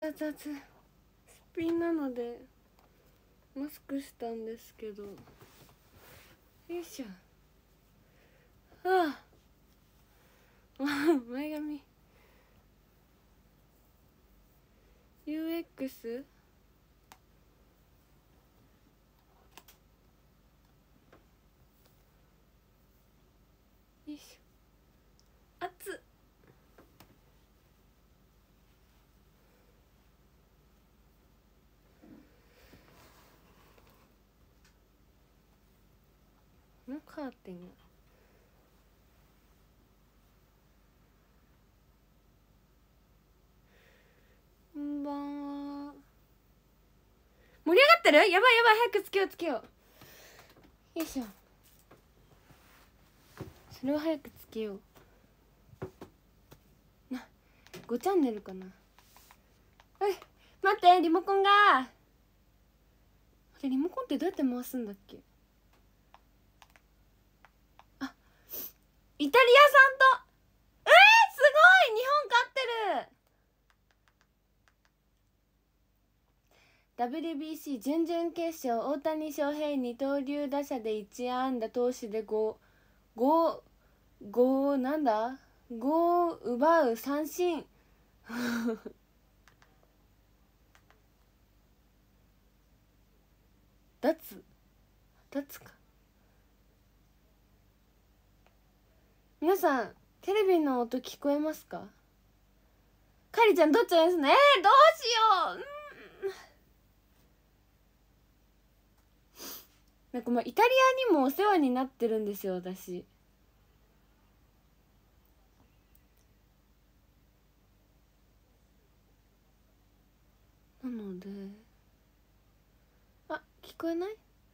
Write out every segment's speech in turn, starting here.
熱々。すっぴんなのでマスクしたんですけど、よいしょ。ああ前髪 UX よいしょ。熱っ。このカーテンがこんばんは。盛り上がってる？やばいやばい、早くつけようつけよう。よいしょ。それを早くつけような。5チャンネルかな。はい、待って、リモコンが。リモコンってどうやって回すんだっけ。あ、イタリアさんと、すごい、日本勝ってる。 WBC 準々決勝、大谷翔平二刀流打者で1安打、投手で5なんだ5奪う三振脱か。皆さんテレビの音聞こえますか？かりちゃんどっちですね。どうしよう。なんかイタリアにもお世話になってるんですよ、私。なので、あ、聞こえない？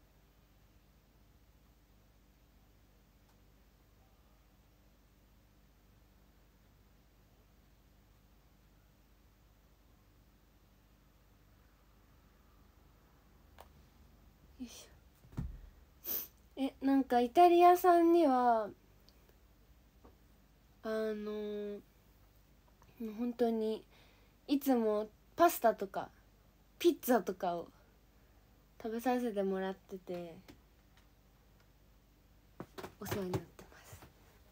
よいしょ。なんかイタリアさんには本当にいつもパスタとかピッツァとかを食べさせてもらってて、お世話になってます。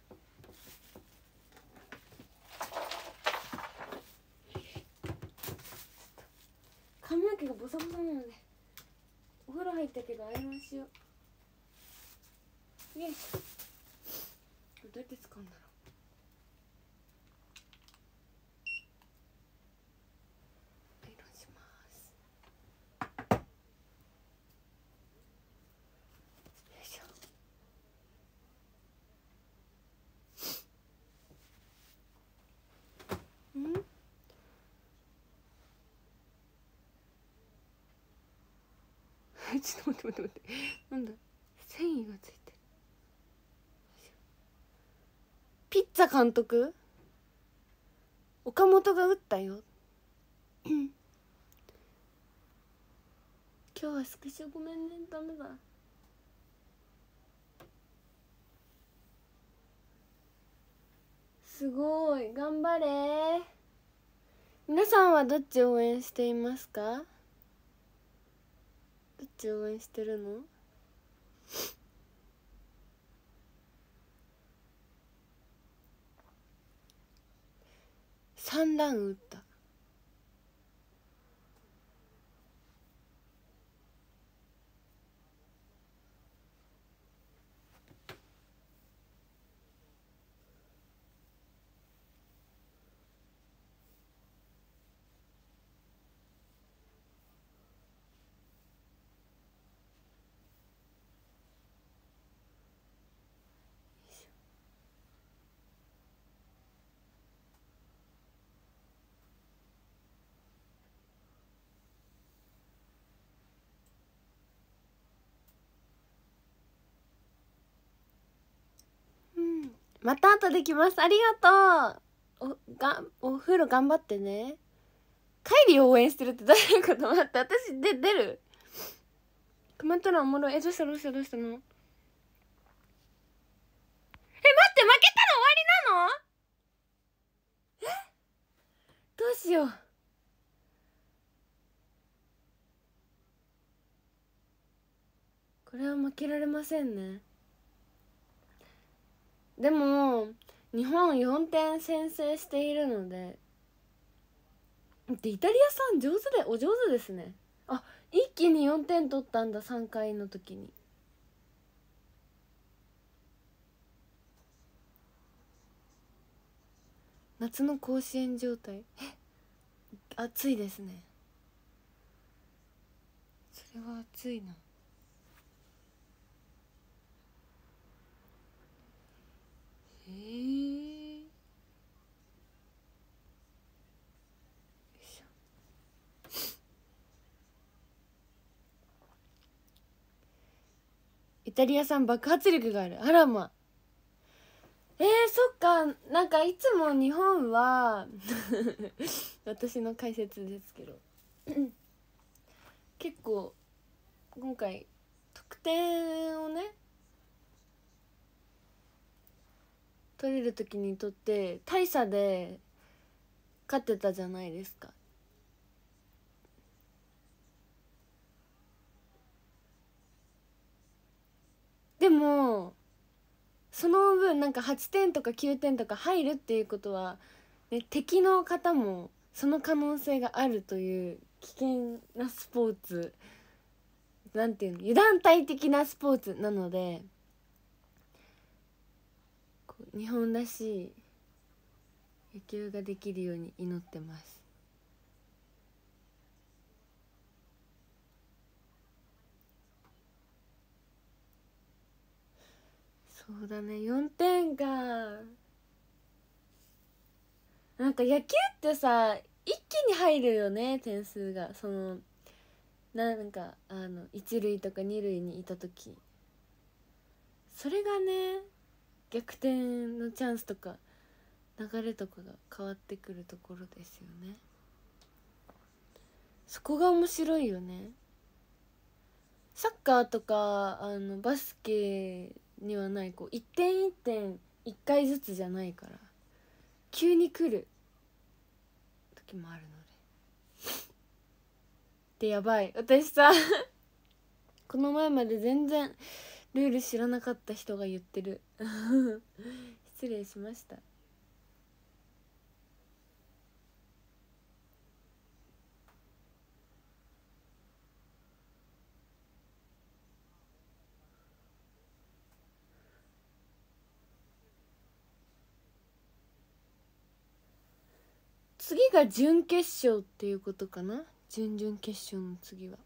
髪の毛がボサボサなのでお風呂入ったけどアイロンしよう。よいしょ。どうやって使うんだろう。アイロンします。よいしょ。ちょっと待って、なんだ、繊維がついてる。ピッツァ監督、岡本が打ったよ。今日はスクショごめんね、ダメだ。すごい、頑張れ。皆さんはどっち応援していますか？どっち応援してるの？3ラン打った。また後できます。ありがとう。お風呂頑張ってね。カイリーを応援してるってどういうこと？待って、私出る？コメント欄おもろい。どうしたの？待って、負けたら終わりなの？どうしよう。 これは負けられませんね。でも日本4点先制しているので、でイタリアさんお上手ですね。あ、一気に4点取ったんだ、3回の時に。夏の甲子園状態。暑いですね。それは暑いな。イタリア産爆発力がある。あらま。そっか。なんかいつも日本は私の解説ですけど結構今回得点をね取れる時にとって大差で勝ってたじゃないですか。でもその分なんか8点とか9点とか入るっていうことは、ね、敵の方もその可能性があるという危険なスポーツ、なんていうの、油断大敵なスポーツなので、こう日本らしい野球ができるように祈ってます。そうだね、4点か。なんか野球ってさ一気に入るよね、点数が。そのなんか一塁とか二塁にいた時、それがね逆転のチャンスとか流れとかが変わってくるところですよね。そこが面白いよね。サッカーとかバスケにはないこう一点一点一回ずつじゃないから急に来る時もあるので。やばい、私さこの前まで全然ルール知らなかった人が言ってる失礼しました。次が準決勝っていうことかな。準々決勝の次は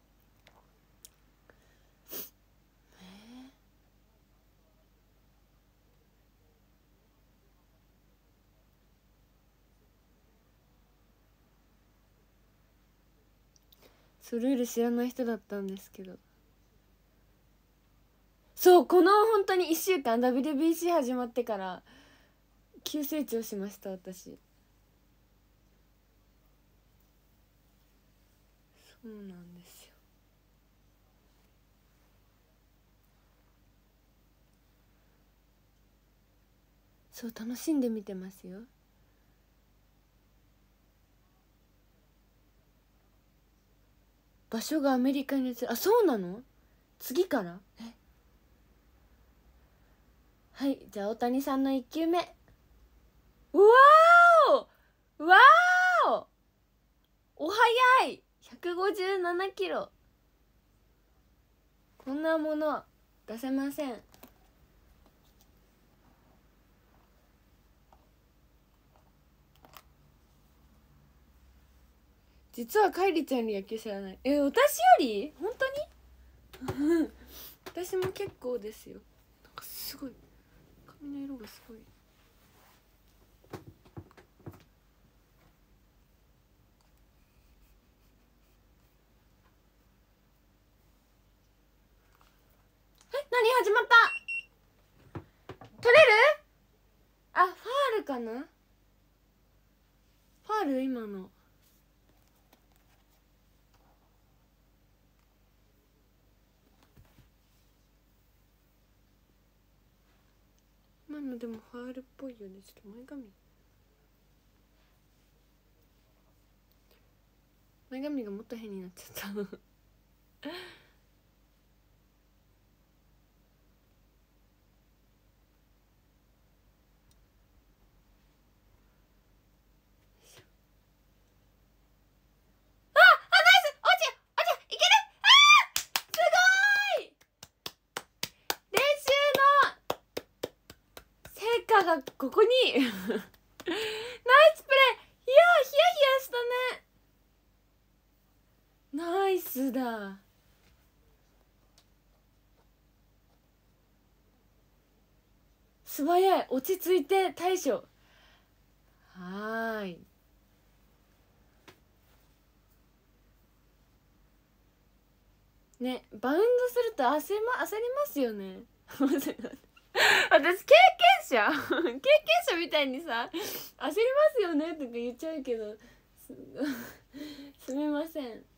そう、ルール知らない人だったんですけど、そうこの本当に1週間 WBC 始まってから急成長しました私。そうなんですよ。そう楽しんで見てますよ。場所がアメリカに移る。あ、そうなの？次から？はい、じゃあ大谷さんの1球目。うわーお、わーお、お早い。157キロ。こんなもの出せません。実はカイリちゃんより野球知らない。私より？本当に？私も結構ですよ。なんかすごい髪の色がすごい。何始まった？取れる？あ、ファールかな。ファール今の。今のでもファールっぽいよね。ちょっと前髪がもっと変になっちゃったがここにナイスプレー。いやー、ヒヤヒヤしたね。ナイスだ。素早い。落ち着いて対処。はーい。ね、バウンドすると焦りますよね。私経験者経験者みたいにさ、焦りますよねとか言っちゃうけど、すみません。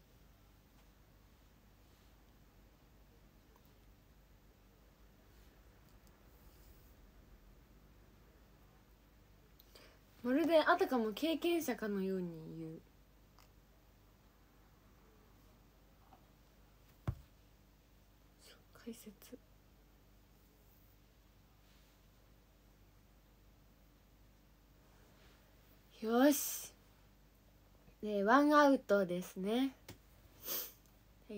まるであたかも経験者かのように言う。解説。よし。で、ワンアウトですね。はい。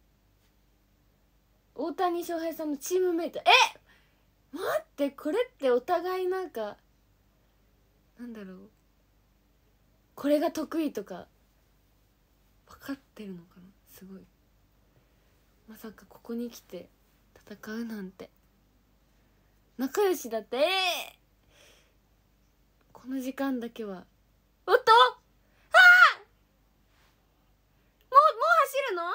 大谷翔平さんのチームメイト。待って、これってお互いなんか、なんだろう。これが得意とか、分かってるのかな。すごい。まさかここに来て戦うなんて。仲良しだって。この時間だけは。おっと、もう走るの？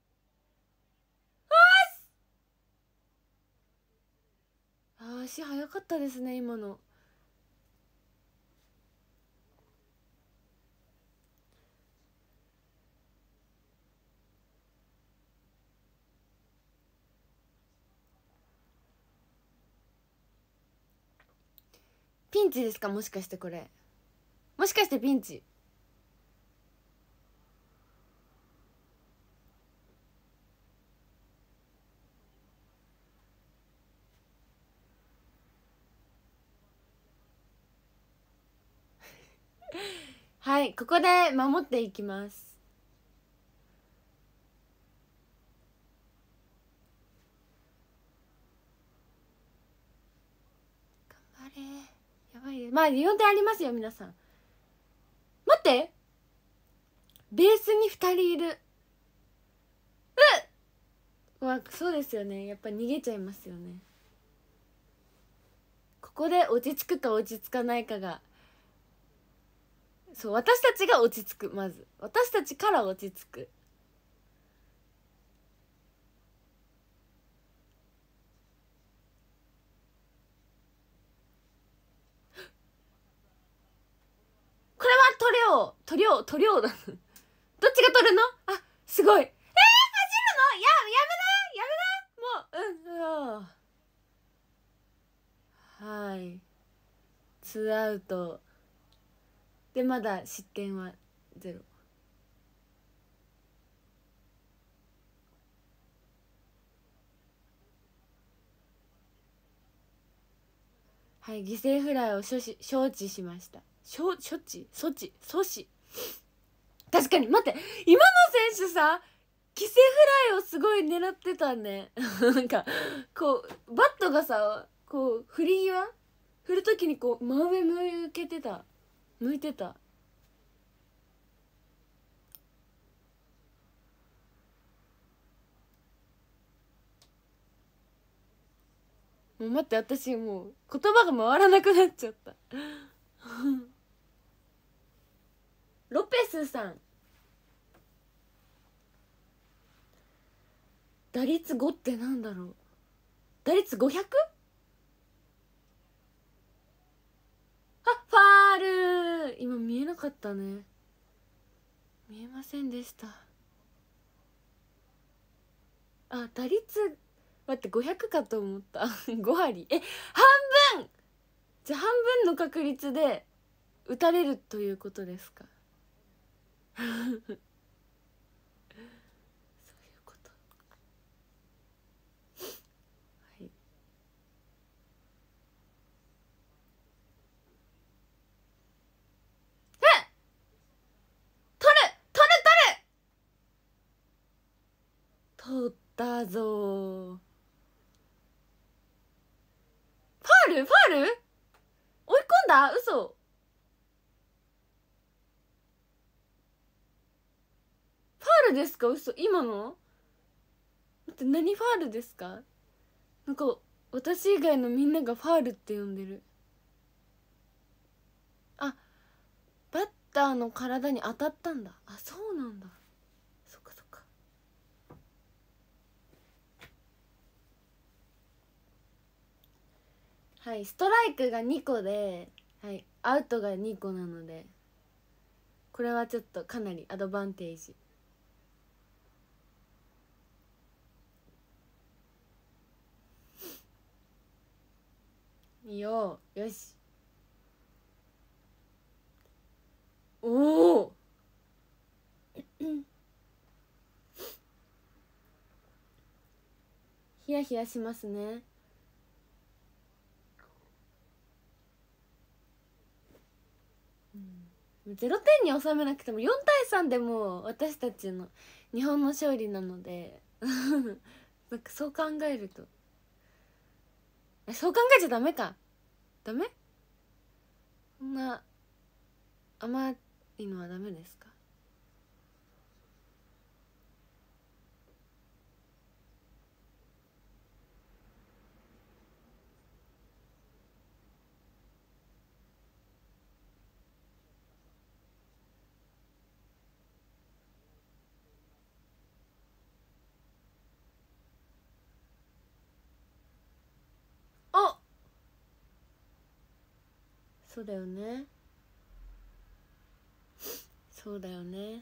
足早かったですね今の。ピンチですか？もしかしてこれ、もしかしてピンチ？はい、ここで守っていきます。頑張れ。やばいです。まあ4点ありますよ皆さん。待って、ベースに2人いる。そうですよね、やっぱ逃げちゃいますよね。ここで落ち着くか落ち着かないかが、そう、私たちが落ち着く。まず私たちから落ち着く。これは取れようだ。どっちが取るの？あ、すごい。走るの？やめな、もう、はい、ツーアウトでまだ失点はゼロ。はい、犠牲フライを承知しました。処置阻止。確かに、待って、今の選手さ、犠牲フライをすごい狙ってたね。なんかこうバットがさ、こう振る時にこう真上向いてた。もう待って、私もう言葉が回らなくなっちゃった。ロペスさん、打率5ってなんだろう。打率 500？ あ、ファール。今見えなかったね。見えませんでした。あ、打率、待って、500かと思った。5割。半分。じゃあ半分の確率で打たれるということですか？そういうこと。はい。取ったぞー。ファールだ嘘。ファールですか？嘘。今の待って、何ファールですか？なんか私以外のみんながファールって呼んでる。あ、バッターの体に当たったんだ。あ、そうなんだ。そっかそっか。はい、ストライクが2個で、はい、アウトが2個なので、これはちょっとかなりアドバンテージ。いいよ。よし。おおヒヤヒヤしますね。0点に収めなくても4対3でも私たちの日本の勝利なのでなんかそう考えると、そう考えちゃダメか。ダメ？そんな甘いのはダメですか？あ、そうだよね。そうだよね。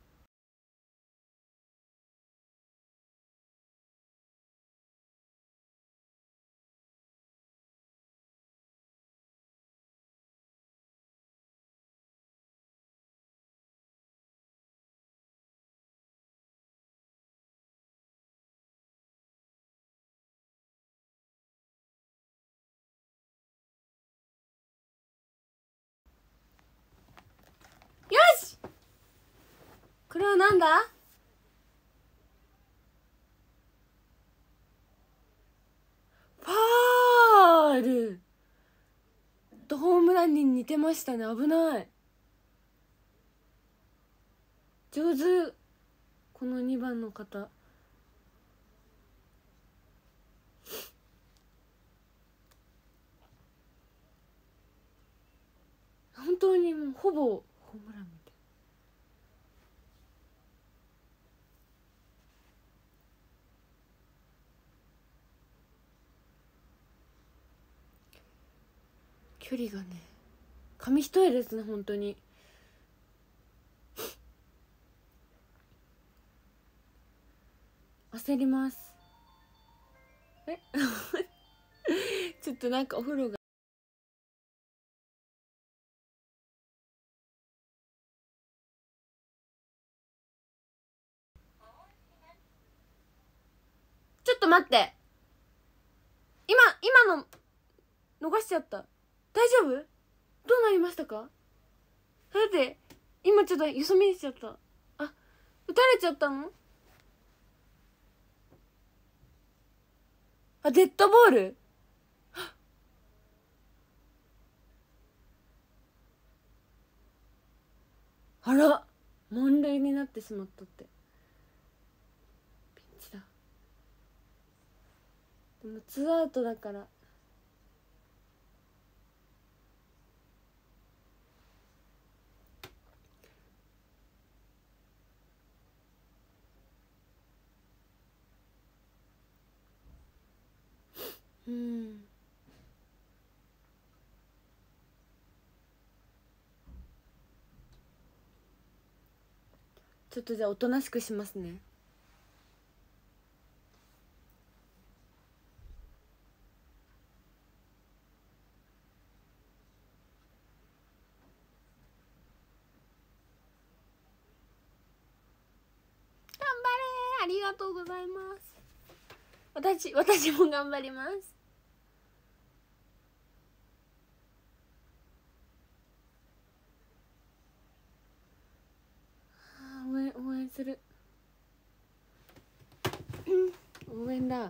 よし、これはなんだ？ファールとホームランに似てましたね。危ない。上手。この2番の方。本当にもうほぼホームランみたい。距離がね紙一重ですね本当に。焦ります。えちょっとなんかお風呂がちょっと待って、今の逃しちゃった。大丈夫？どうなりましたか？だって今ちょっとよそ見しちゃった。あ、打たれちゃったの？あ、デッドボール？あら、満塁になってしまったって。ピンチだ。でもツーアウトだから。うん、ちょっとじゃあおとなしくしますね。頑張れー、ありがとうございます。私も頑張ります。応援する。応援だ。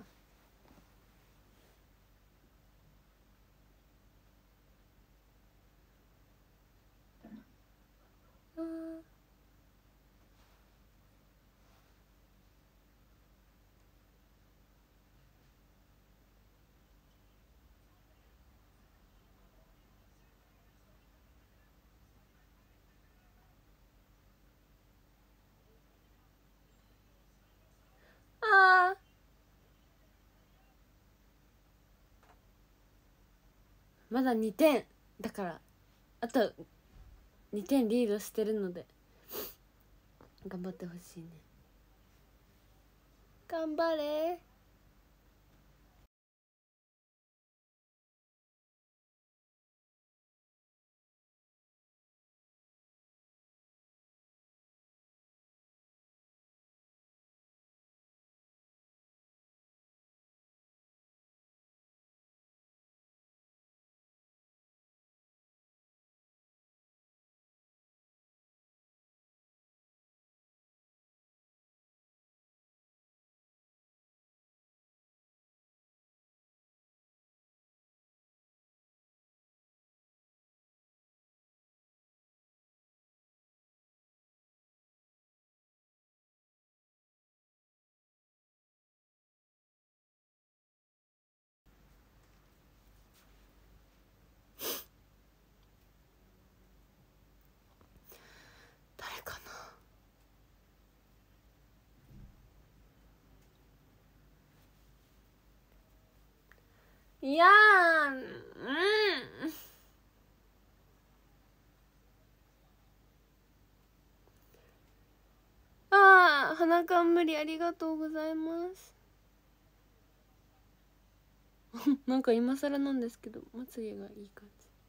まだ2点だから、あと2点リードしてるので頑張ってほしいね。頑張れ。誰かな。いやああ、花冠ありがとうございます。なんか今更なんですけど、まつげがいい感じ。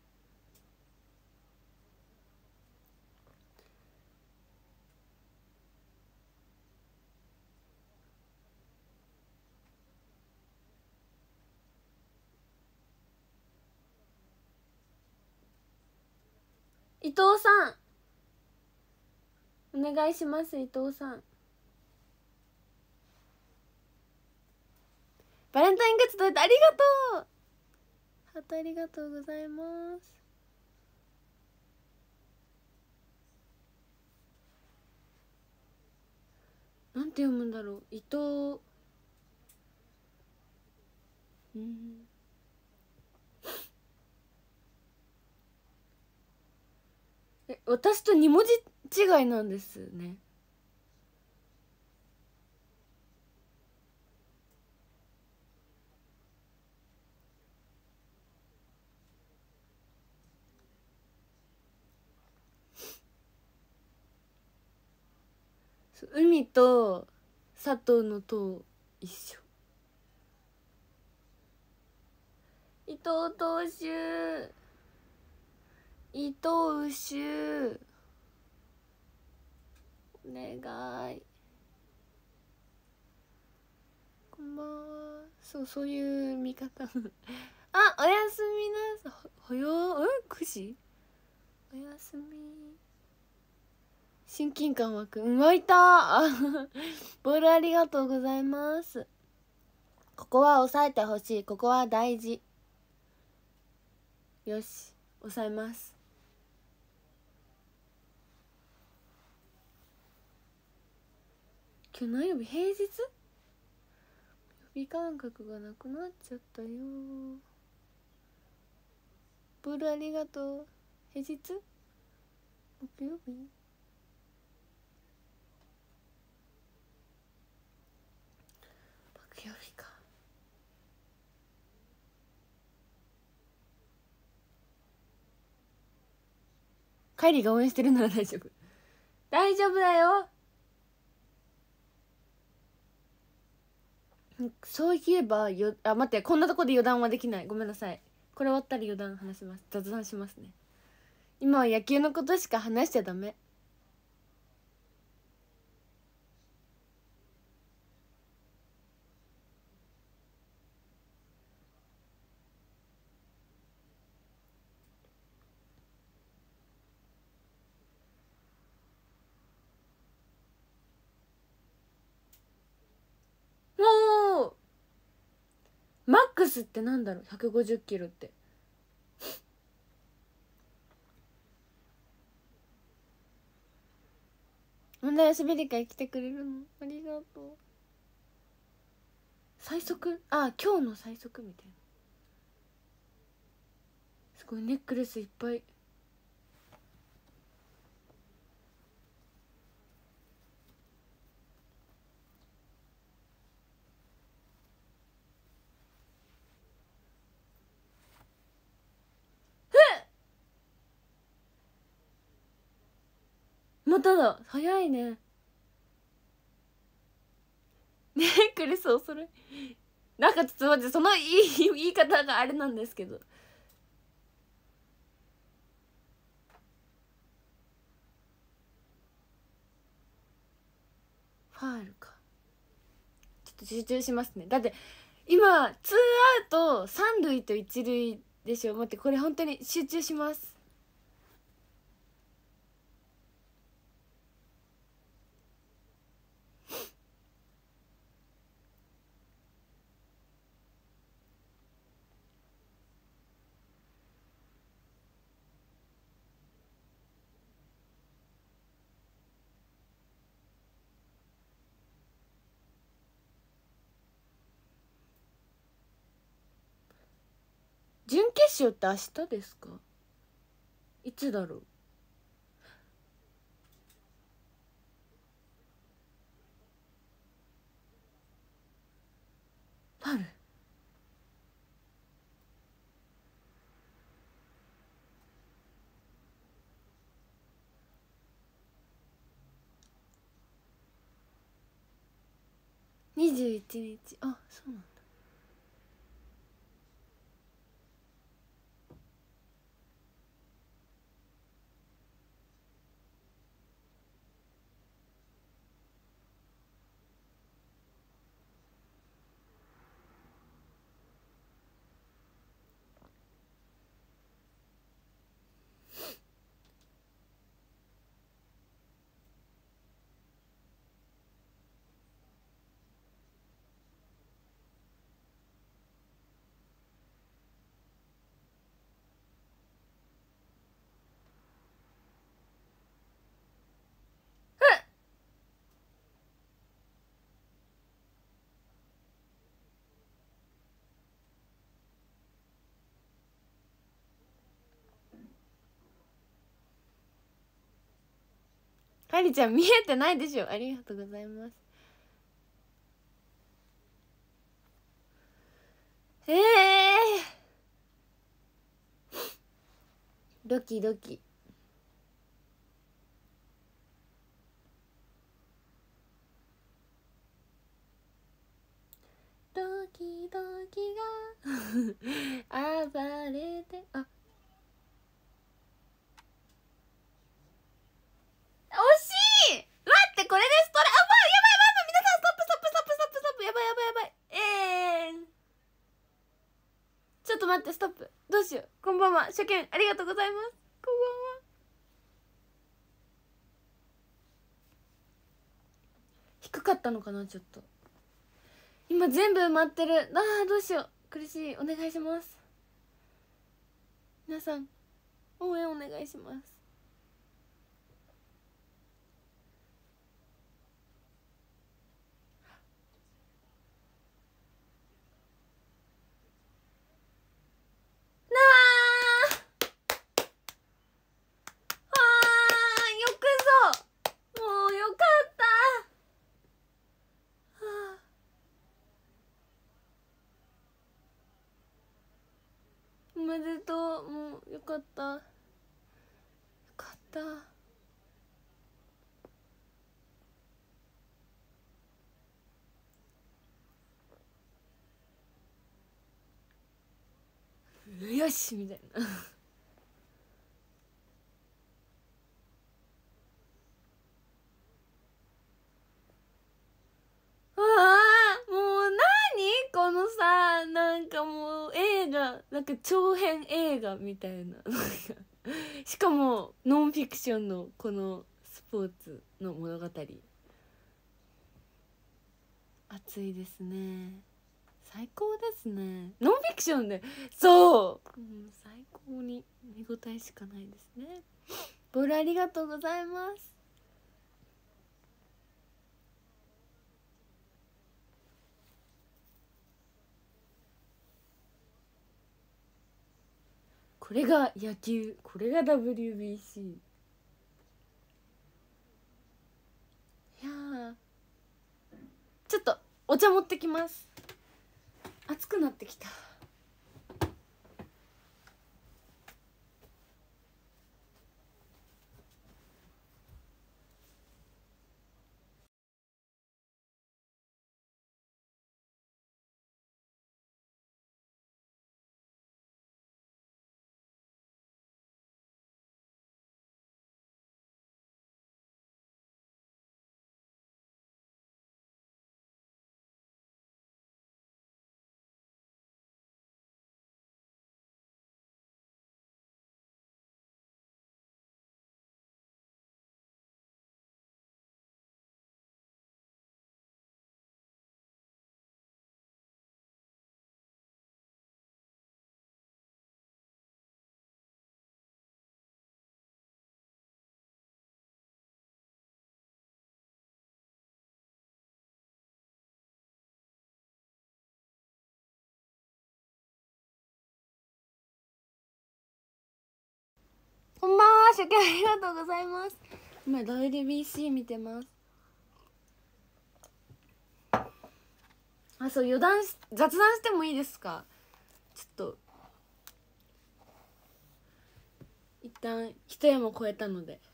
伊藤さんお願いします。伊藤さん、バレンタイングッズ届いてありがとう。ハートありがとうございます。なんて読むんだろう。伊藤、私と2文字違いなんですね。海と佐藤のと一緒。伊藤投手、伊藤手、お願い。こんばんは。そういう見方。あ、おやすみなさい。はや9時。おやすみ。親近感湧く。湧いた。ボールありがとうございます。ここは抑えてほしい。ここは大事。よし、抑えます。今日何曜日？平日？曜日感覚がなくなっちゃったよ。ボールありがとう。平日？木曜日？木曜日か。カイリーが応援してるなら大丈夫。大丈夫だよ。そういえば待って、こんなとこで余談はできない。ごめんなさい。これ終わったら余談話します。雑談しますね。今は野球のことしか話しちゃダメ。おお、マックスってなんだろう。150キロって。問題遊びり会来てくれるのありがとう。最速、今日の最速みたいな。すごいネックレスいっぱい。 まただ、早いね。ネックレスおそろい。なんかちょっと待って、その言い方があれなんですけど。ファールか。ちょっと集中しますね。だって今ツーアウト三塁と一塁でしょ。待って、これ本当に集中します。準決勝って明日ですか？いつだろう。ファウル。21日。あ、そうなんだ。かりちゃん見えてないでしょ。ありがとうございます。ドキドキ。ドキドキが暴れて、あ、惜しい。待って、これでストラ、あ、もうやばいやばいやばい、皆さんストップストップストップストップストップ、やばいやばいやばい。ちょっと待って、ストップ。どうしよう。こんばんは。初見ありがとうございます。こんばんは。低かったのかな、ちょっと。今全部埋まってる。あー、どうしよう。苦しい。お願いします。皆さん応援お願いします。なあよくぞ。もうよかった。はあ、おめでとう。もうよかった、よかった。よしみたいなああ、もう何このさ、なんかもう映画、なんか長編映画みたいなしかもノンフィクションのこのスポーツの物語、熱いですね。最高ですね。ノンフィクションで、そう、うん、最高に見応えしかないですね。ボールありがとうございます。これが野球、これが WBC。 いやちょっとお茶持ってきます。熱くなってきた。 こんばんは、初見ありがとうございます。今 WBC 見てます。あ、そう、雑談してもいいですか？ちょっと一旦一山超えたので、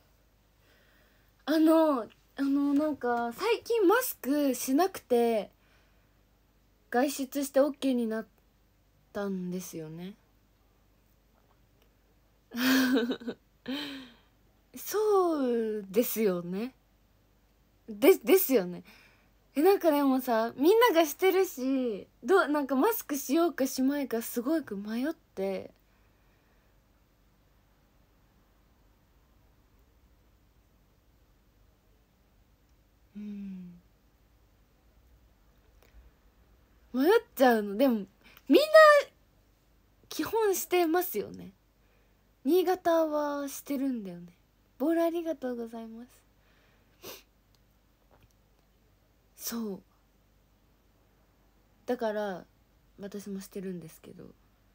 なんか最近マスクしなくて外出して OK になったんですよね。そうですよね。ですよね。なんかでもさ、みんながしてるし、なんかマスクしようかしまいかすごく迷って、うん、迷っちゃうの。でもみんな基本してますよね。新潟はしてるんだよね。ボールありがとうございます。そうだから私もしてるんですけど、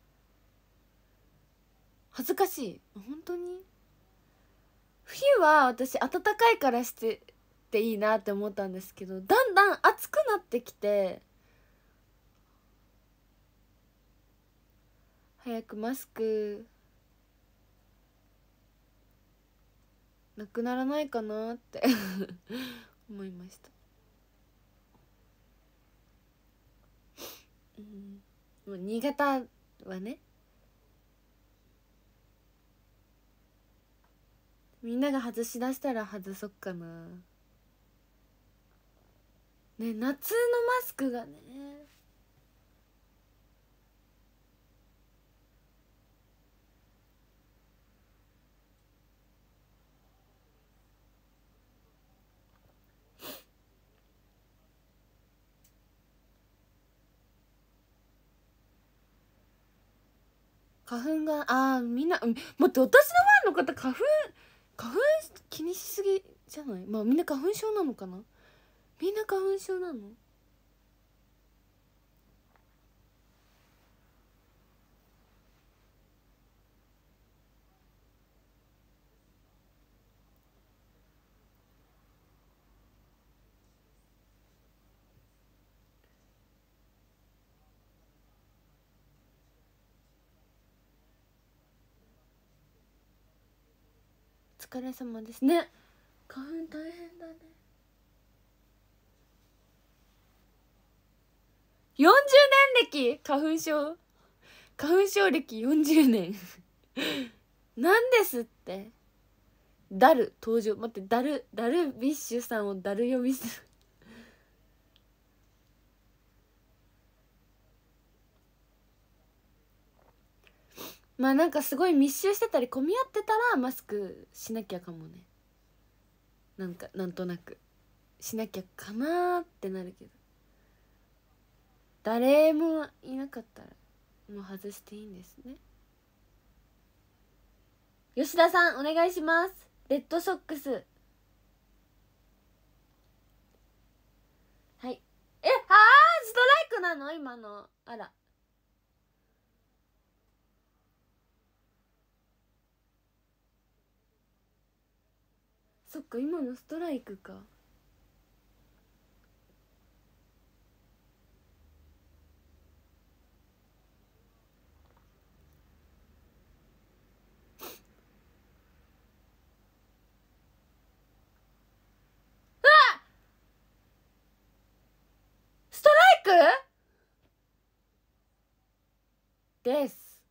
恥ずかしい。本当に冬は私暖かいからしてていいなって思ったんですけど、だんだん暑くなってきて、早くマスクなくならないかなって思いました。うん、もう新潟はね、みんなが外し出したら外そっかな。ね、夏のマスクがね、花粉が、みんな、待って、私のファンの方花粉気にしすぎじゃない？まあみんな花粉症なのかな。みんな花粉症なの？お疲れ様ですね。花粉大変だね。40年歴花粉症歴40年なんですって。登場。待って、ダルビッシュさんをダル呼びするまあなんかすごい密集してたり混み合ってたらマスクしなきゃかもね。なんとなくしなきゃかなーってなるけど、誰もいなかったらもう外していいんですね。吉田さんお願いします。レッドソックス。はい。ストライクなの今の？あら、そっか、今のストライクか。ストライクです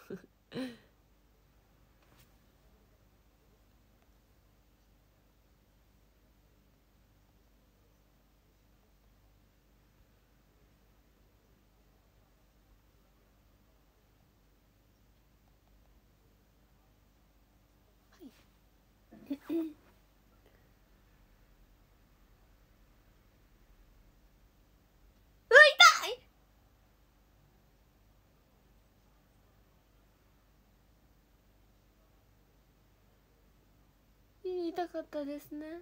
痛い。言いたかったですね。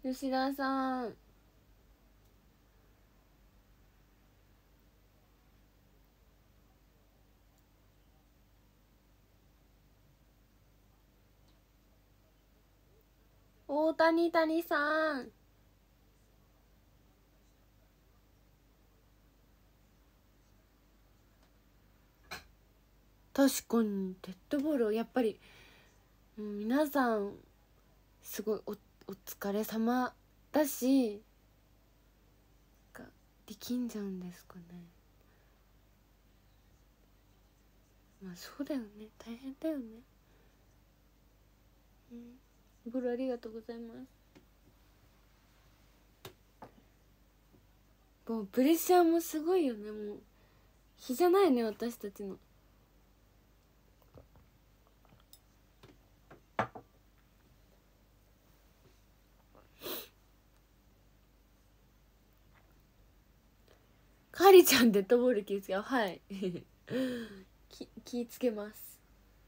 吉田さん、大谷谷さん、確かにデッドボールやっぱり、皆さんすごいお疲れ様だしが力んじゃうんですかね。まあそうだよね、大変だよね。ボールありがとうございます。もうプレッシャーもすごいよね。もう日じゃないね、私たちの。かりちゃんデッドボール気ぃつけよう。はい気ぃつけます。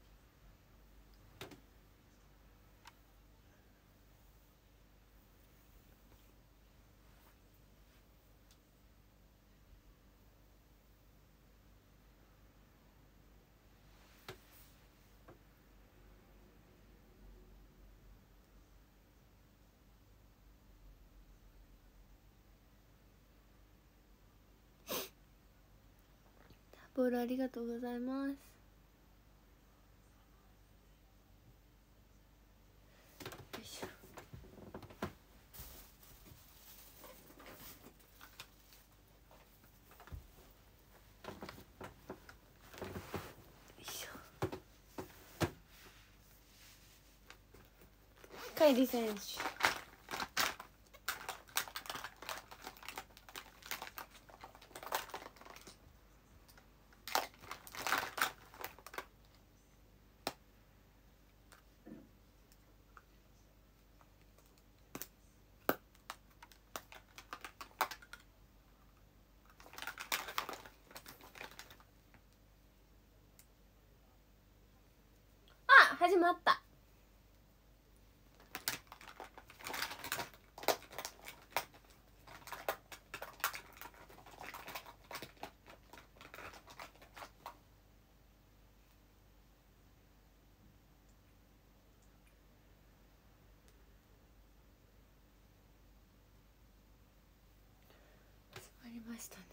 ボールありがとうございます。よいしょ。カイリ選手、あ、始まった。始まりましたね。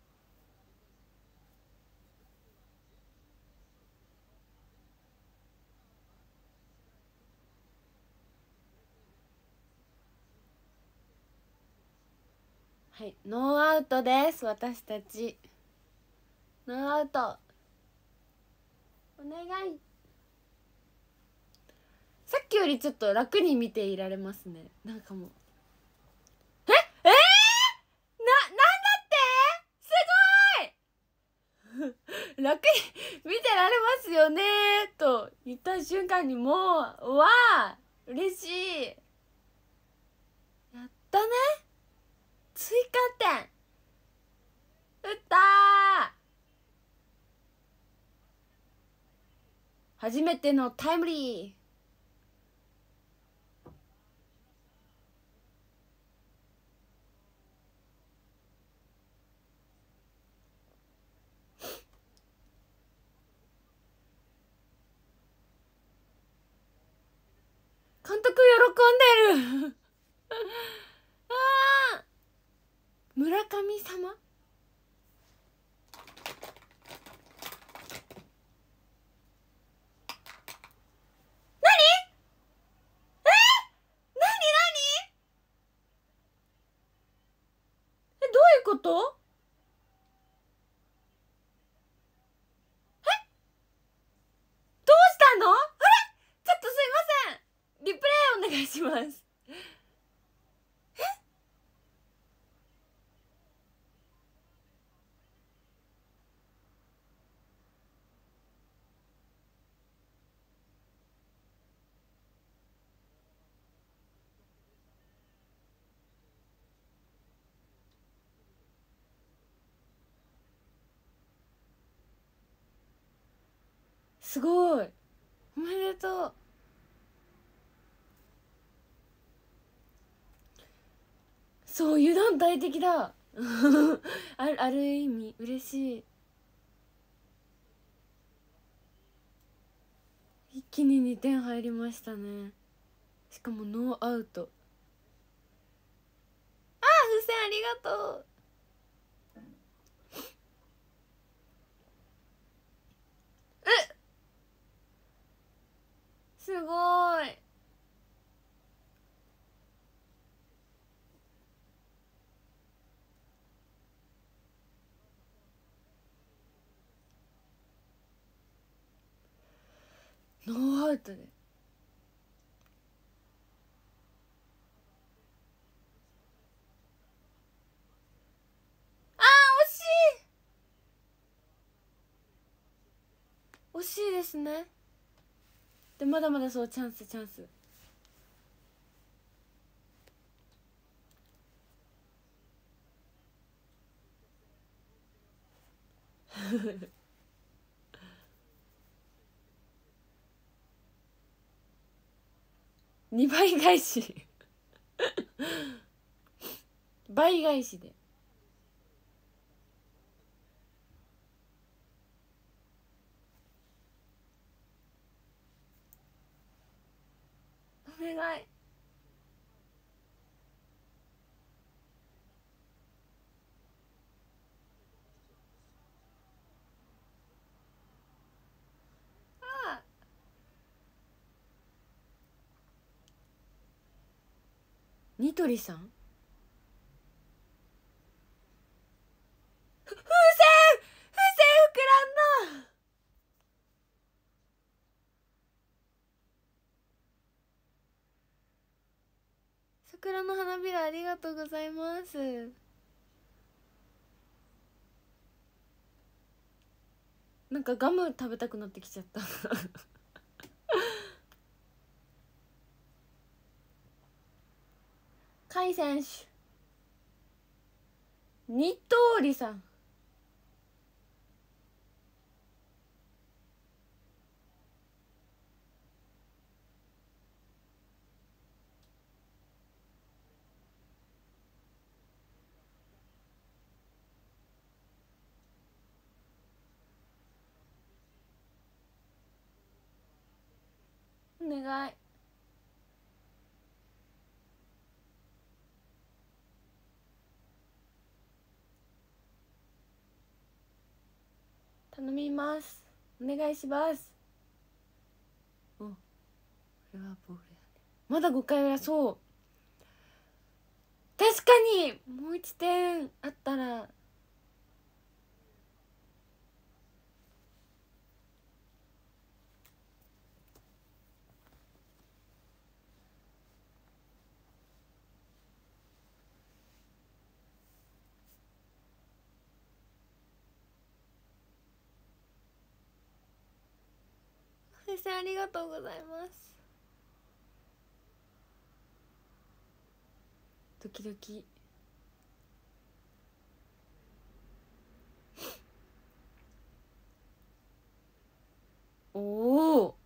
はい、ノーアウトです。私たちノーアウトお願い。さっきよりちょっと楽に見ていられますね。なんかもうなんだってすごい楽に見てられますよねと言った瞬間にもうわあ嬉しい。やったね、追加点打ったー。初めてのタイムリー。監督喜んでるあー、村神様。どういうこと？どうしたの？あれちょっとすいません、リプレイお願いします。すごい、おめでとう。 そう油断大敵だある意味嬉しい。一気に2点入りましたね。しかもノーアウト。あ、風船ありがとう。すごい。ノーアウトで。あー、惜しいですね。でまだまだ、そうチャンスチャンス2倍返し倍返しで。お願い。あニトリさん、風船膨らんだ。桜の花びらありがとうございます。なんかガム食べたくなってきちゃった甲斐選手、ニトリさん、お願い。頼みます。お願いします。お、これはボールやね。まだ5回裏。そう、確かにもう1点あったら。風船ありがとうございます。ドキドキ。おお、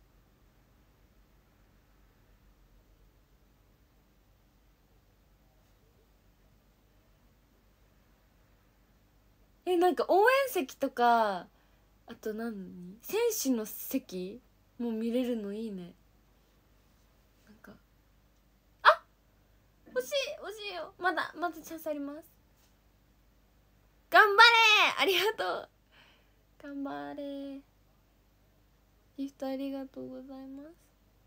なんか応援席とか、あと選手の席も見れるのいいね。なんか、あ、惜しい惜しいよ。まだチャンスあります。頑張れ、ありがとう。頑張れ。ギフトありがとうございます。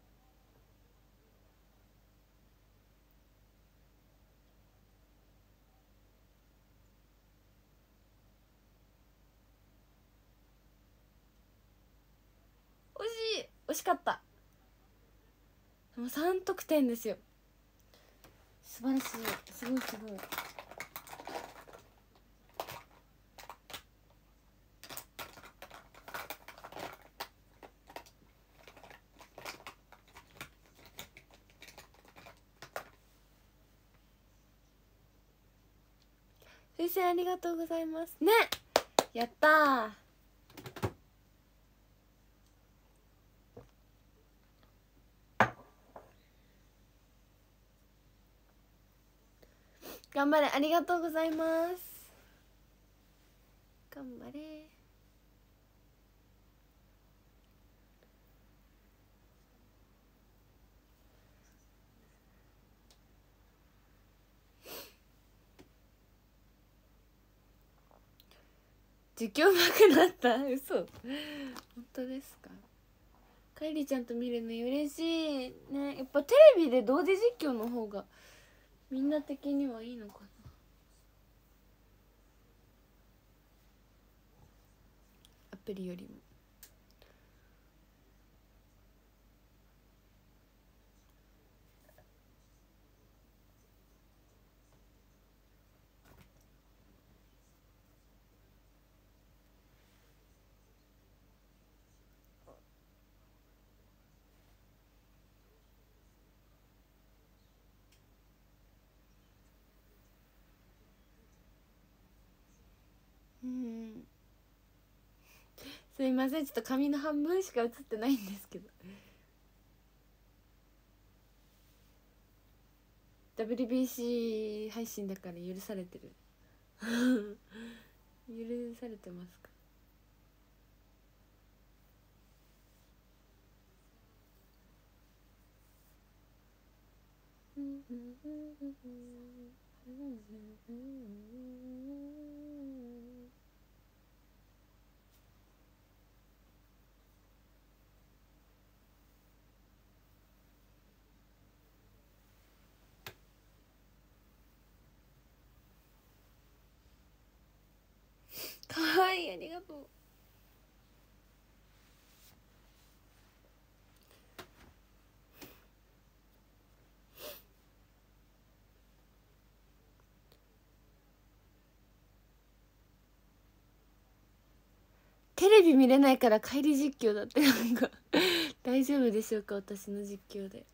惜しかった。でも3得点ですよ。素晴らしい。すごいすごい。風船ありがとうございますね。やったー。 頑張れ、ありがとうございます。頑張れ。実況うまくなった？嘘。本当ですか？かいりちゃんと見るの嬉しいね。やっぱテレビで同時実況の方がみんな的にはいいのかな。アプリよりも。うん、すいません、ちょっと髪の半分しか映ってないんですけど。 WBC 配信だから許されてる。許されてますか？かわいい、ありがとう。テレビ見れないから帰り実況だって。なんか大丈夫でしょうか、私の実況で。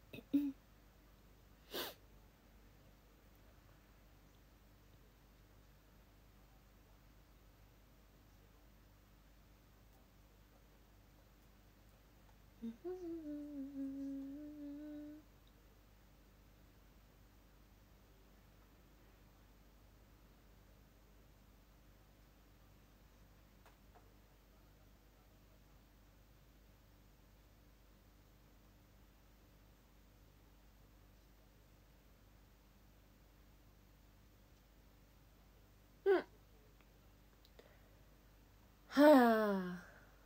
うん、はあ、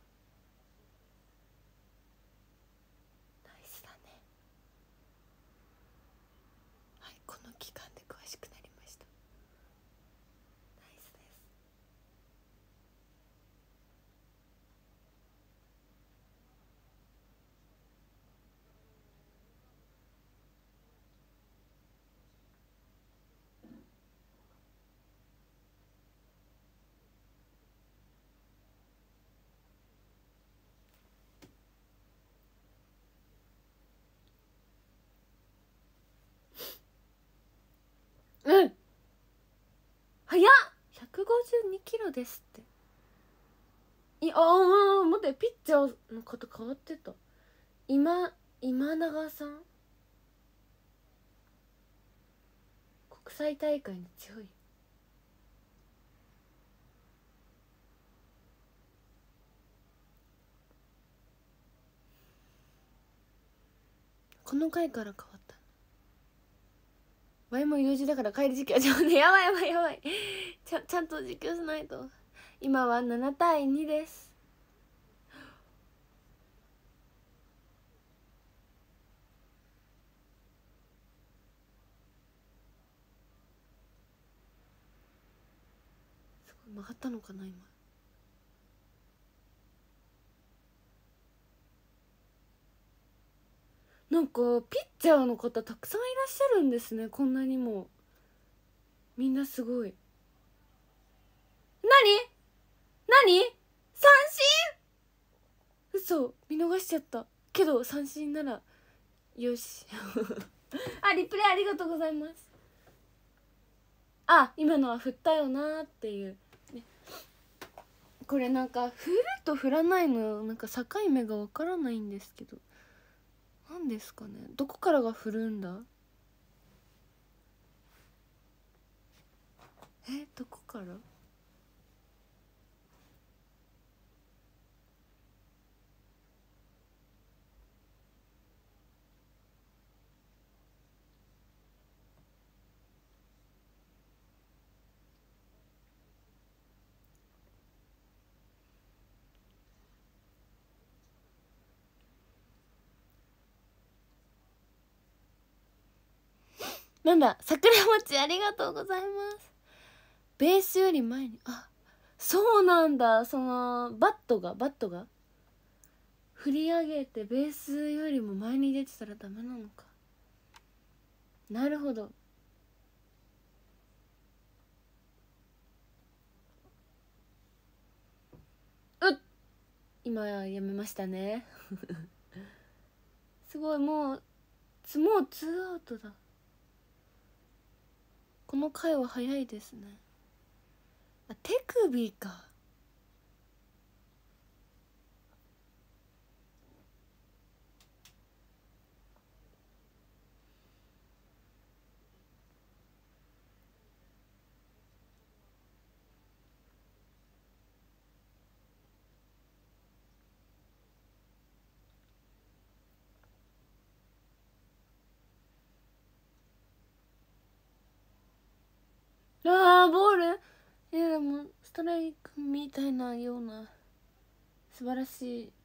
ナイスだね。はい、この期間で詳しくなりました。ナイスです。うん、早っ。152キロですって。待って、ピッチャーの方変わってた。今永さん、国際大会に強い。この回から変わった。ワイも用事だから帰り実況はちょっとね、やばいやばいやばい。ちゃんと実況しないと。今は7対2です。すごい曲がったのかな今。なんかピッチャーの方たくさんいらっしゃるんですね、こんなにも。みんなすごい。何三振。嘘、見逃しちゃったけど三振ならよし。あ、リプレイありがとうございます。あ、今のは振ったよなっていう、ね、これなんか振ると振らないのなんか境目がわからないんですけど、なんですかね、どこからが振るんだ。 どこから？なんだ、桜餅ありがとうございます。ベースより前に、あ、そうなんだ。そのバットが振り上げてベースよりも前に出てたらダメなのか。なるほど。今やめましたね。すごい、もうツーアウトだ。この回は早いですね。あ、手首か。あー、ボール。いや、でもストライクみたいなような素晴らしい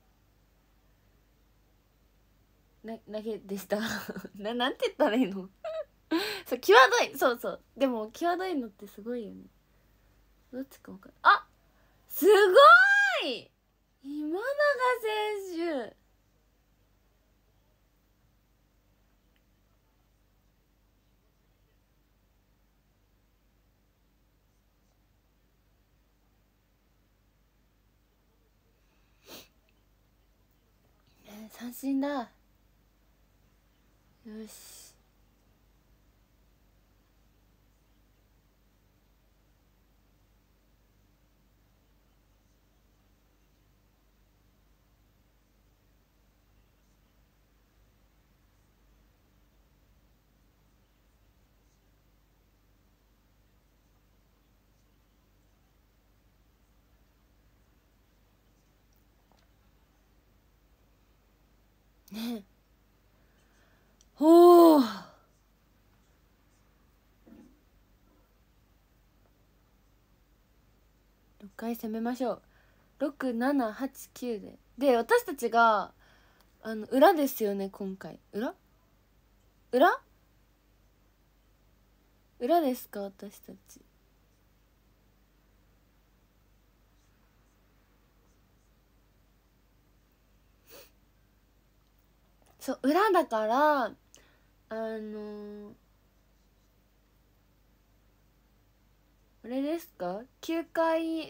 投げでした。なんて言ったらいいの？そう、際どい。そうそう、でも際どいのってすごいよね。どっちか分かる。あ、すごい今永選手。三振だ。よし。ねえ。おお。6回攻めましょう。6789で私たちが裏ですよね今回。裏ですか私たち。そう、裏だからあれですか、9回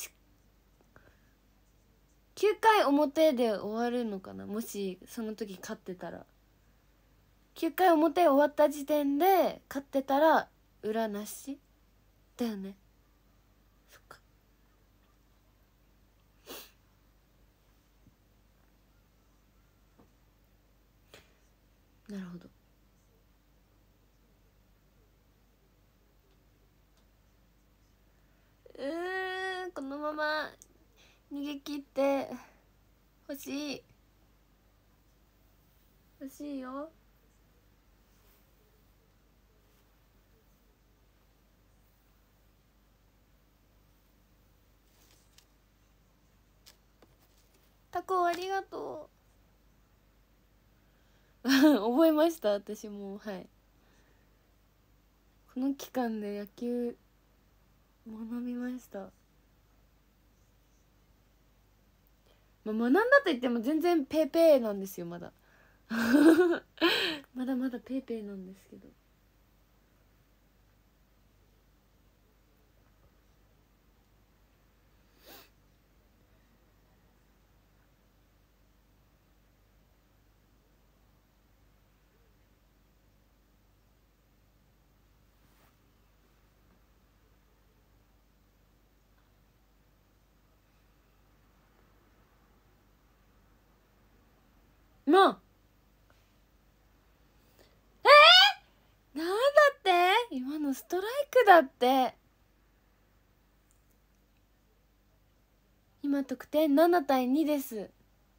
9回表で終わるのかな、もしその時勝ってたら。9回表終わった時点で勝ってたら裏なしだよね。そっか。なるほど。このまま逃げ切ってほしい。欲しいよ。タコありがとう。覚えました私も。はい、この期間で野球学びました。まあ、学んだと言っても全然ペーペーなんですよまだ。まだまだペーペーなんですけど。まあなんだって今のストライクだって。今得点7対2です。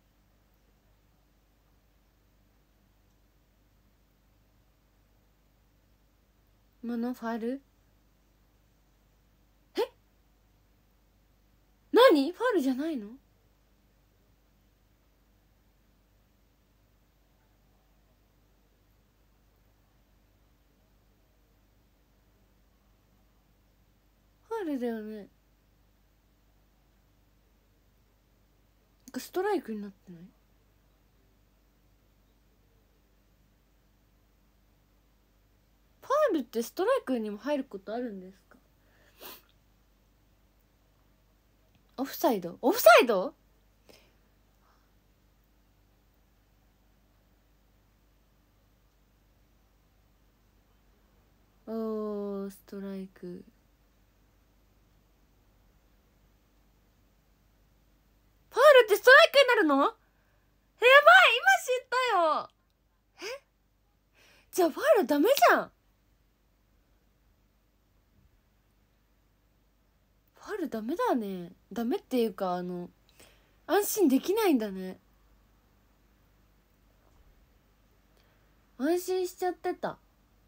今のファウル？え、何？ファウルじゃないの？ファウルだよね。なんかストライクになってない？ファウルってストライクにも入ることあるんですか？オフサイド？オフサイド？おー、ストライク。ファウルってストライクになるの？やばい、今知ったよ。え、じゃあファウルダメじゃん。ファウルダメだね。ダメっていうか安心できないんだね。安心しちゃってた。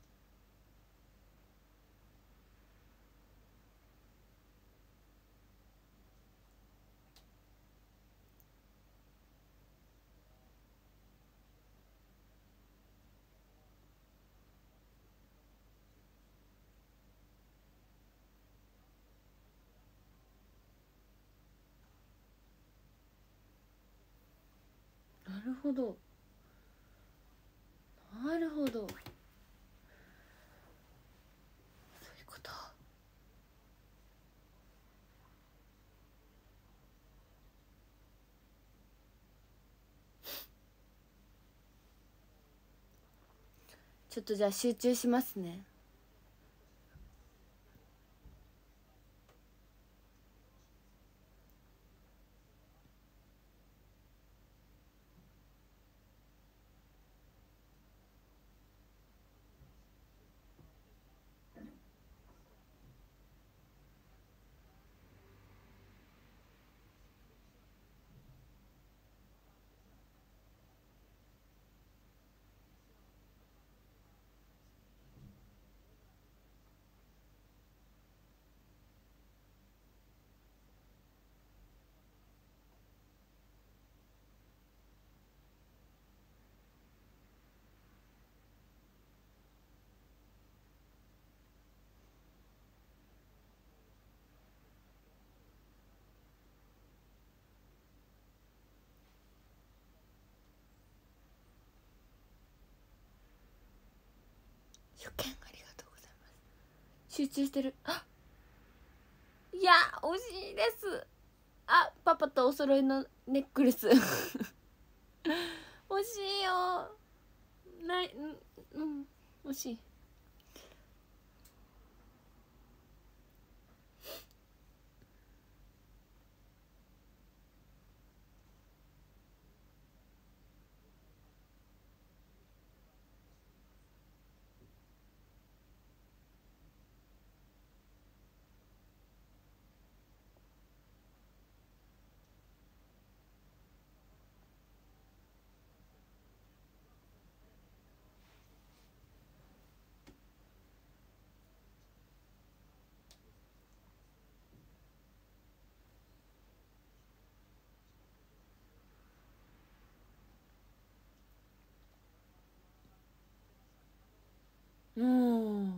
なるほど、なるほど、そういうこと。ちょっとじゃあ集中しますね。初見ありがとうございます。集中してる。あ、いや惜しいです。あ、パパとお揃いのネックレス惜しいよ。ない、うん、惜しい。もう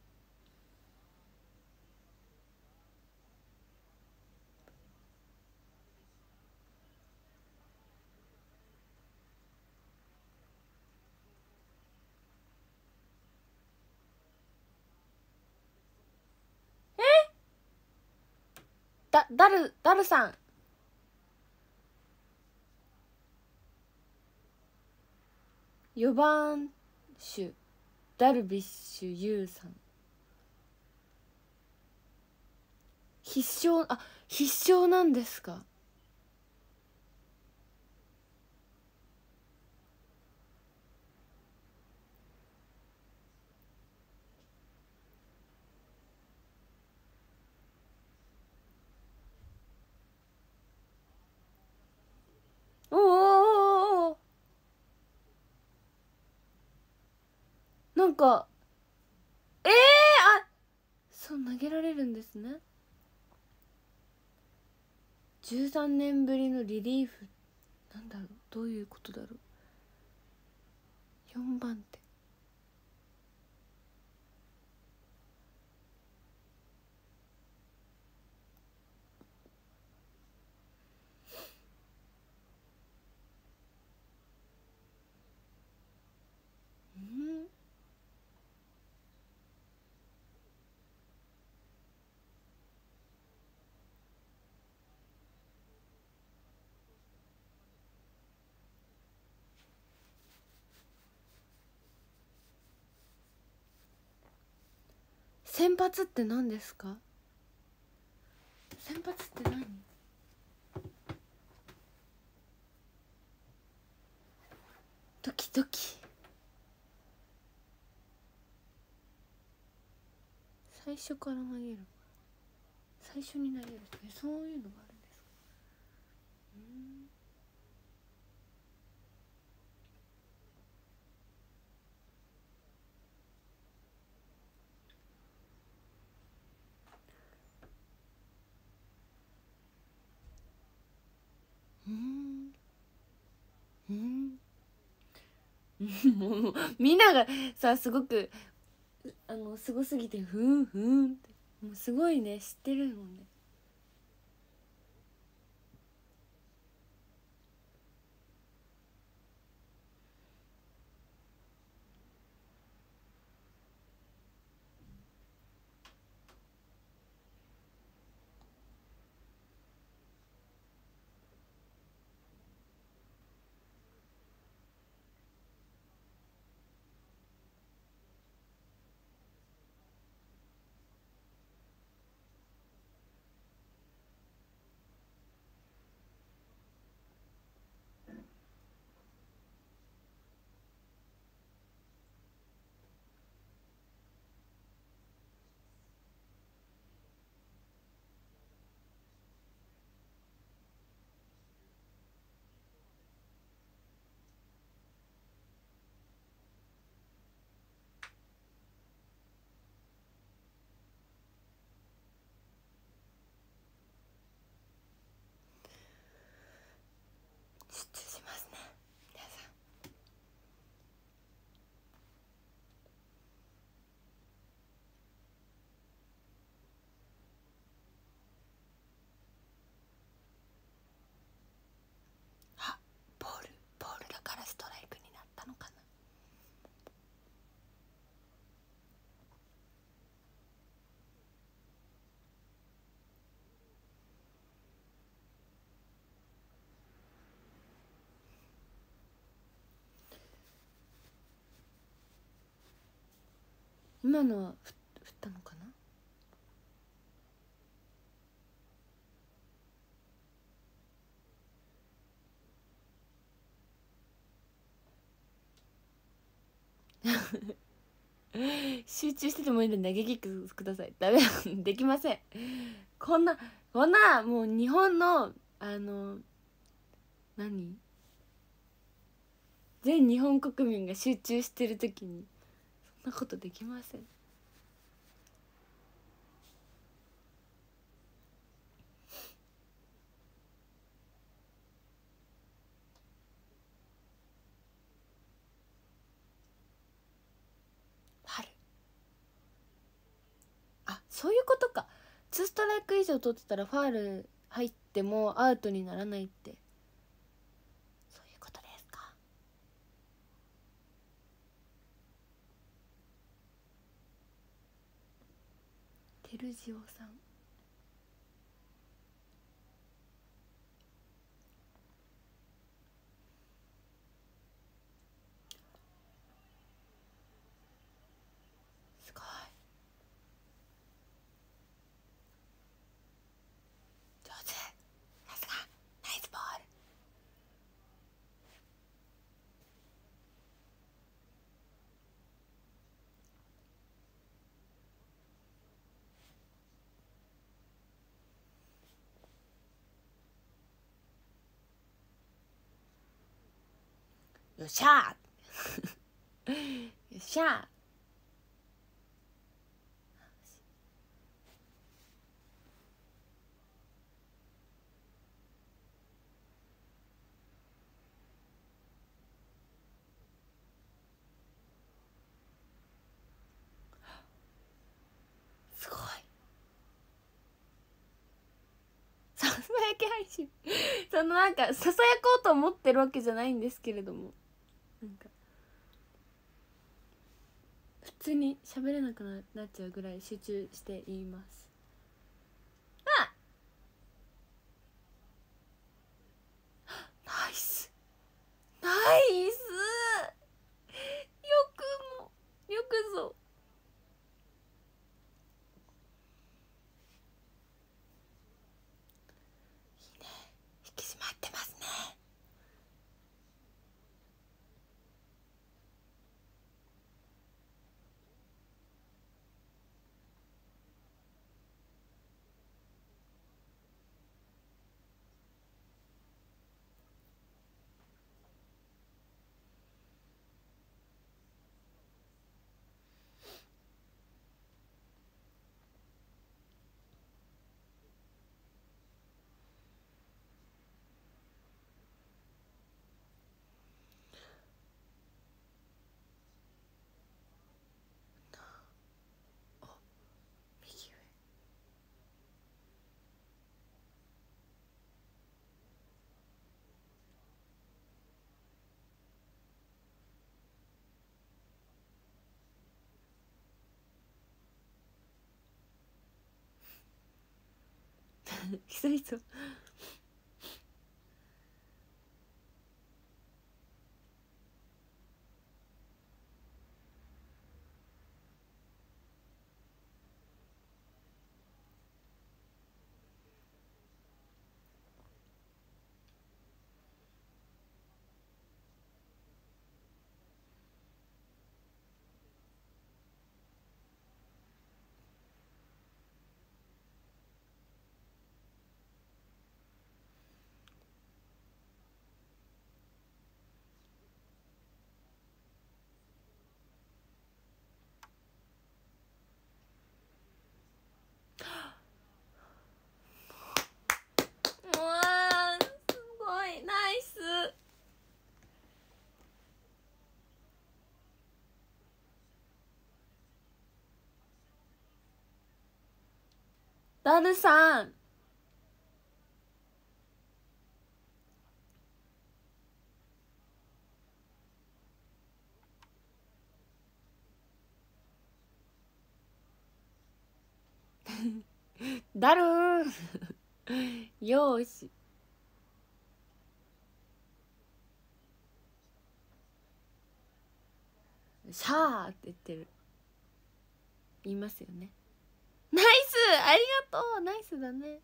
ダルさん、4番手ダルビッシュ有さん、必勝、あ、必勝なんですか？ かあ、そう投げられるんですね。13年ぶりのリリーフ、なんだろう、どういうことだろう。4番手、先発って何ですか？先発って何？ドキドキ。最初から投げる、最初に投げる、そういうのがあるんですか？もうみんながさ、すごくすごすぎて、ふんふんって、もうすごいね、知ってるもんね。集中しますね、皆さん。あ、ボールだからストライクになったのかな。今のは振ったのかな。集中しててもいいので投げキックください。ダメできません。こんなもう日本の何、全日本国民が集中してる時にそんなことできません。春、あ、そういうことか。2ストライク以上取ってたらファール入ってもアウトにならないって、そういうことですか。テルジオさん、すごい上手、さすが、ナイスボール。よっしゃーよっしゃやき配信そのなんかささやこうと思ってるわけじゃないんですけれども、なんか普通に喋れなくなっちゃうぐらい集中して言います。あ、ナイスナイス、よくもよくぞ。いいね、引き締まってますね。右上久々うわー、すごいナイス。ダルさんダルーよーし、シャーって言ってる、言いますよね。ナイス、ありがとう、ナイスだね。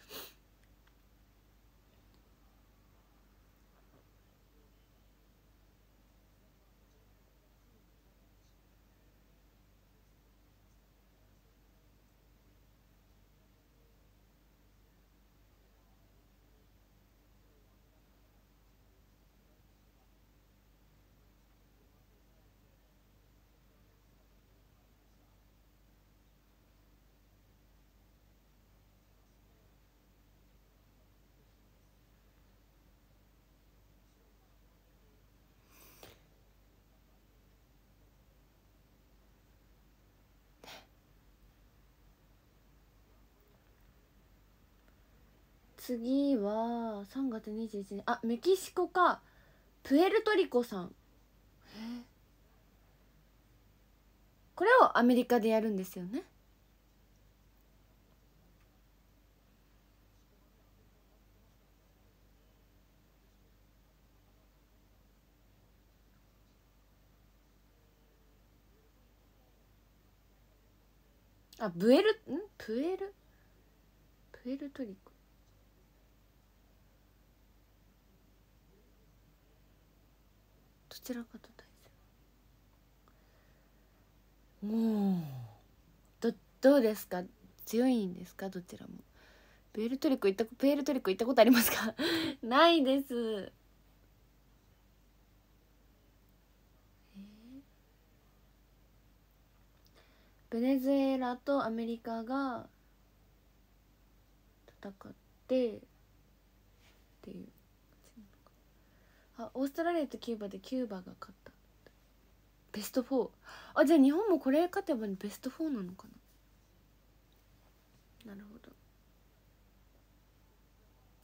次は3月21日、あ、メキシコかプエルトリコさん。これをアメリカでやるんですよね。あ、プエルトリコ、どちらかと大丈夫。もうどうですか、強いんですか、どちらも。プエルトリコ行ったことありますか？ないです。ベネズエラとアメリカが戦ってっていう。あ、オーストラリアとキューバでキューバが勝った。ベスト4。あ、じゃあ日本もこれ勝てばベスト4なのかな。なるほど。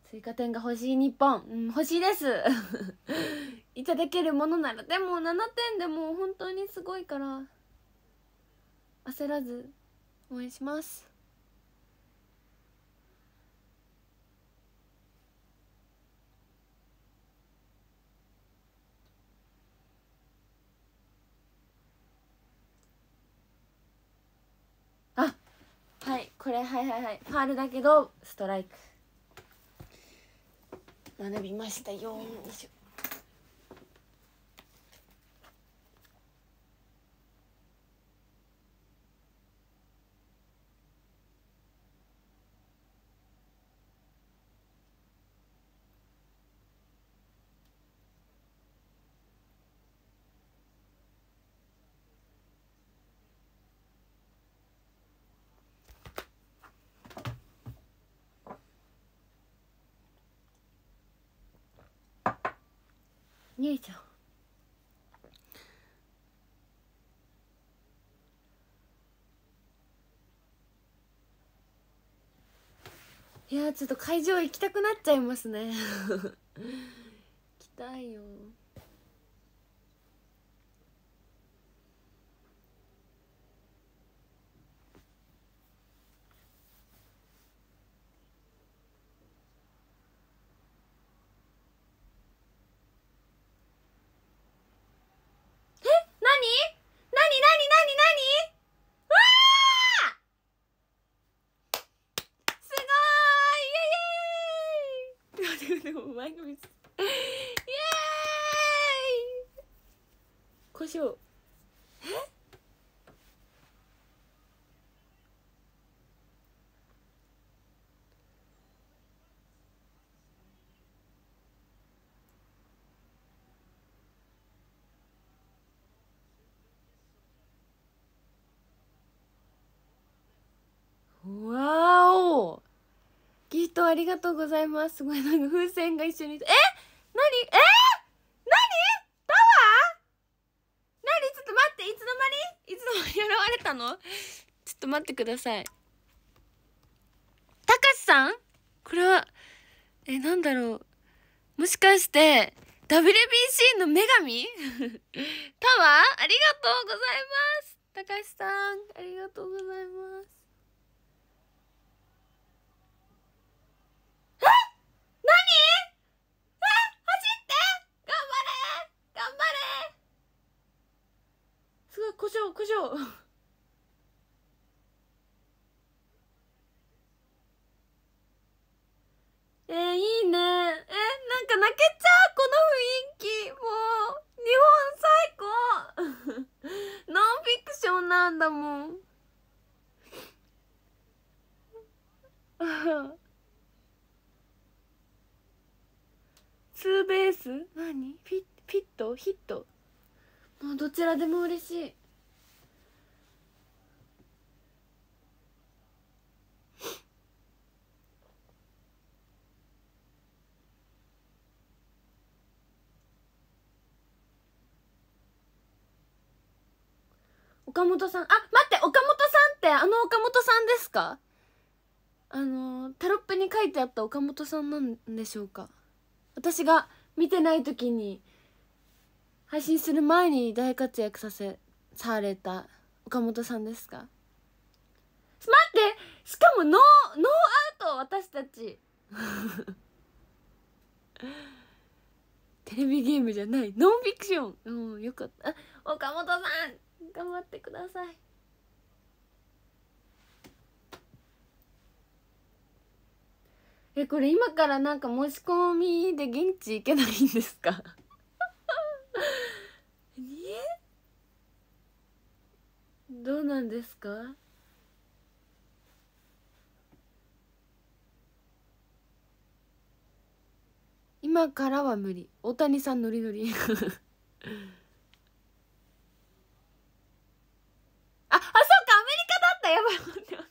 追加点が欲しい日本、欲しいですいただけるものなら。でも7点でもう本当にすごいから焦らず応援します。あ、はい、これはいはいはい、ファールだけどストライク学びましたよ。よいしょ。よいしょ。いやちょっと会場行きたくなっちゃいますね行きたいよ。なになになになになに、わーすごーい、イエイイエーイでも前髪イエーイ胡椒。わーお、ギフトありがとうございます。すごいなんか風船が一緒に、なにタワーなに、ちょっと待って、いつの間に現れたの。ちょっと待ってください。たかしさん、これはなんだろう、もしかして WBC の女神タワーありがとうございます。たかしさんありがとうございます。なに走って頑張れ頑張れ、すごい胡椒胡椒いいね。なんか泣けちゃう、この雰囲気。もう日本最高ノンフィクションなんだもんツーベース、何フィットヒット、もうどちらでも嬉しい。岡本さん、あ、待って、岡本さんって岡本さんですか？テロップに書いてあった岡本さんなんでしょうか？私が見てない時に配信する前に大活躍された岡本さんですか？待って、しかもノーアウト、私たちテレビゲームじゃない、ノンフィクション。よかった。岡本さん頑張ってください。これ今からなんか申し込みで現地行けないんですかどうなんですか？今からは無理。大谷さんノリノリあ、そうか、アメリカだった。やばい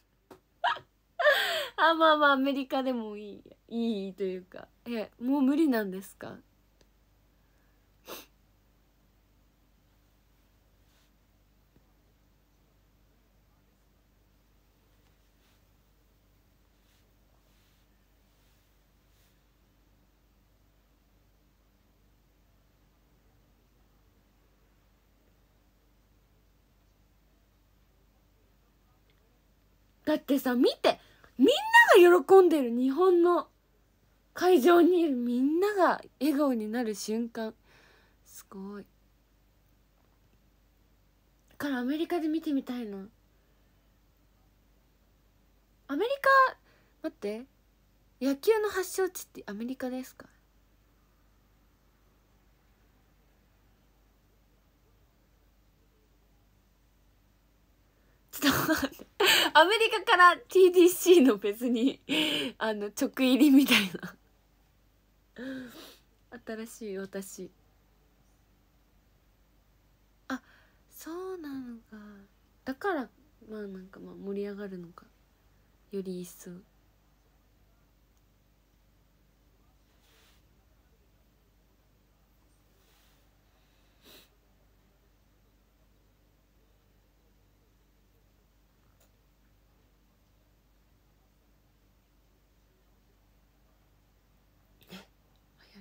まあまあアメリカでもいいというか、もう無理なんですか？ だってさ見て、みんなが喜んでる、日本の会場にいるみんなが笑顔になる瞬間、すごい。だからアメリカで見てみたいな。アメリカ、待って、野球の発祥地ってアメリカですか？ちょっと待って、アメリカから TDC の別に直入りみたいな新しい私。あ、そうなのか。だからまあなんかまあ盛り上がるのか、より一層。早い。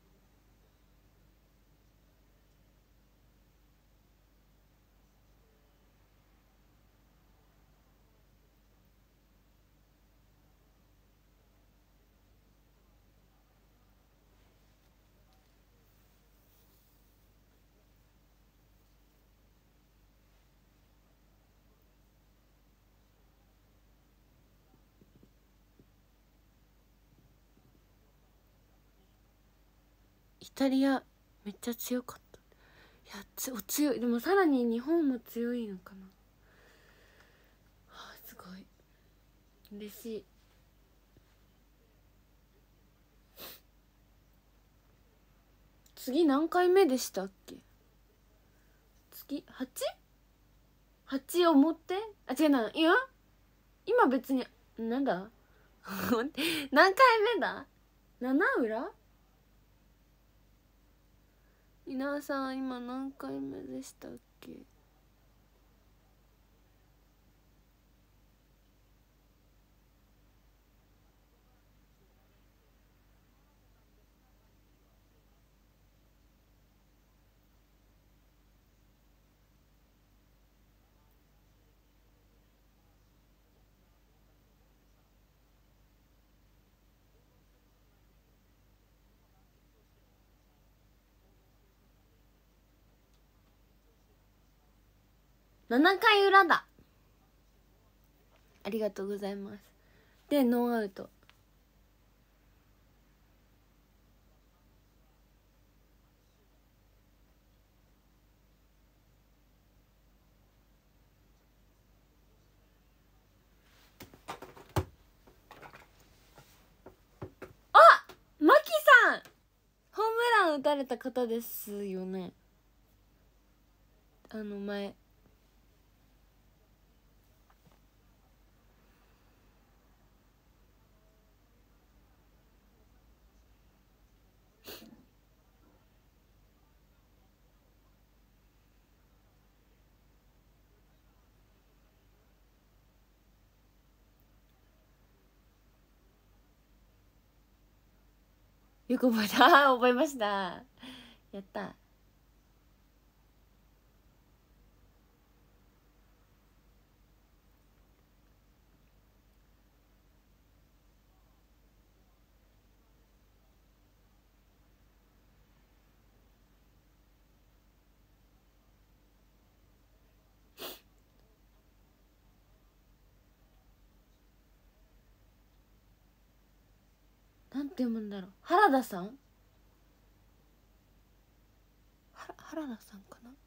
イタリアめっちゃ強かった。いや強い。でもさらに日本も強いのかな。はあ、すごい嬉しい。次何回目でしたっけ？次 8？8 表？あ、違うな、いや今別になんだ何回目だ？ 7 裏？皆さん今何回目でしたっけ？7回裏だ。ありがとうございます。でノーアウト。あ、マキさんホームラン打たれた方ですよね。前よく覚えた覚えました。やった。なんて読むんだろう。原田さん、原田さんかな。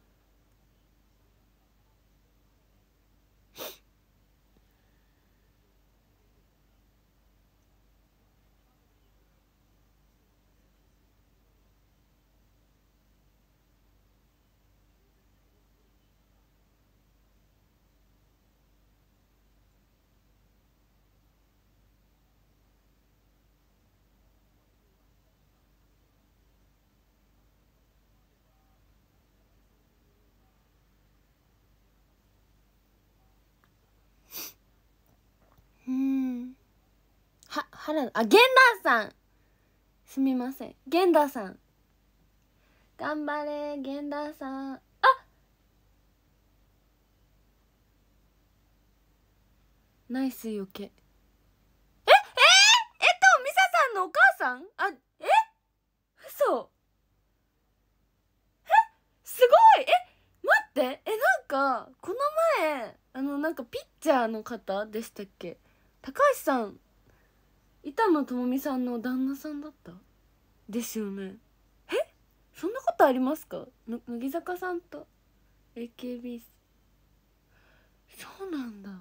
原田、あ、源田さん、すみません、源田さん頑張れ源田さん。あ、 ナイスよけ。ミサさんのお母さん？嘘。すごい。待って、なんかこの前なんかピッチャーの方でしたっけ？高橋さん、板野友美さんの旦那さんだったですよね。そんなことありますか？乃木坂さんと AKB。 そうなんだ。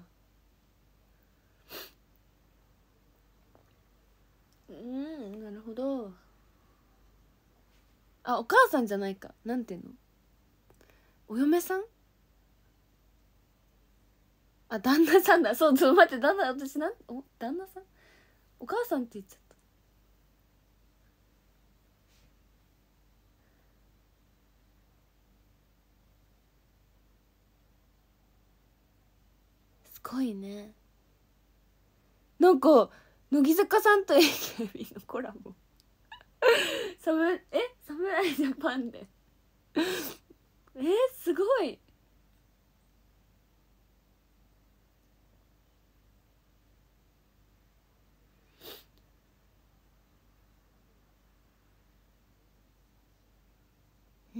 なるほど。お母さんじゃないか。なんていうの？お嫁さん？旦那さんだ。そうそう、待って、私旦那さん、お母さんって言っちゃった。すごいね。なんか乃木坂さんと AKB のコラボ侍ジャパンですごい。うん。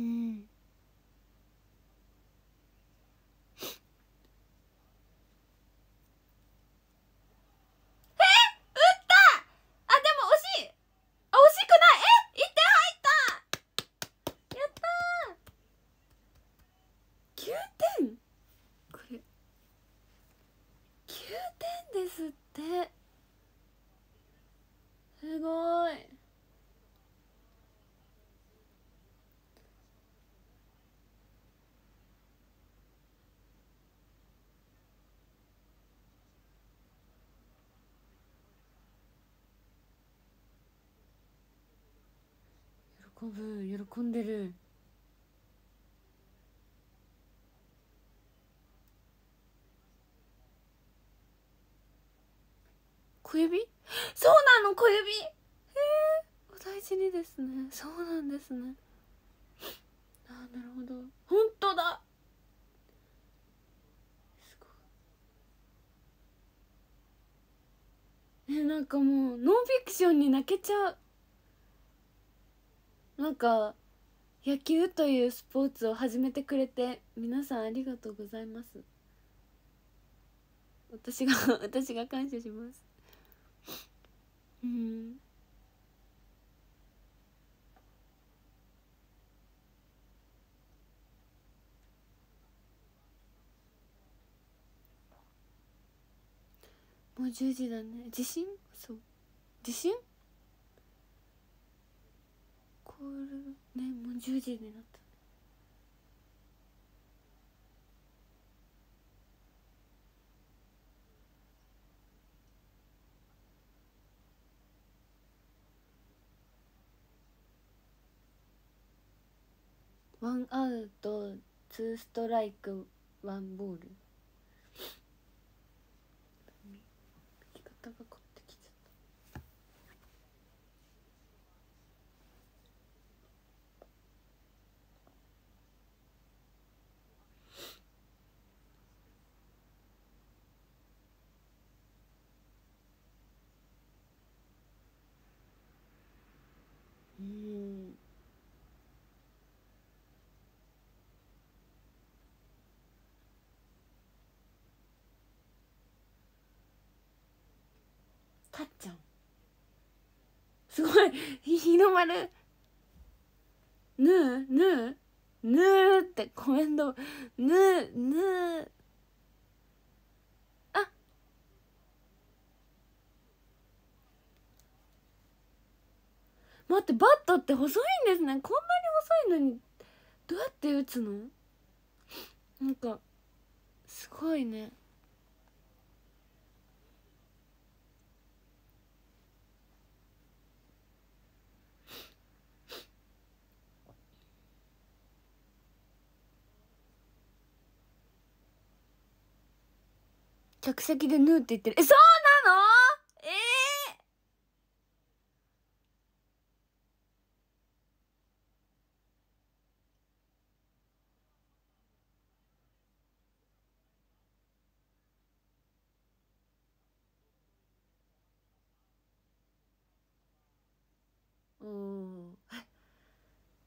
でも惜しい。惜しくない。1点入った。やったー。9点。これ9点ですって。すごい。喜んでる。小指？そうなの、小指。お大事にですね。そうなんですね。なるほど。本当だ。すごい。なんかもうノンフィクションに泣けちゃう。なんか野球というスポーツを始めてくれて皆さんありがとうございます。私が私が感謝します。もう10時だね。地震？そう、地震？コールね。もう10時になった。ワンアウトツーストライクワンボール。聞き方が凝ってきちゃった。かっちゃんすごい。日の丸ぬーぬーぬーってコメント。ぬーぬー。待って、バットって細いんですね。こんなに細いのにどうやって打つの？なんかすごいね。客席でヌーって言ってる。そうなの？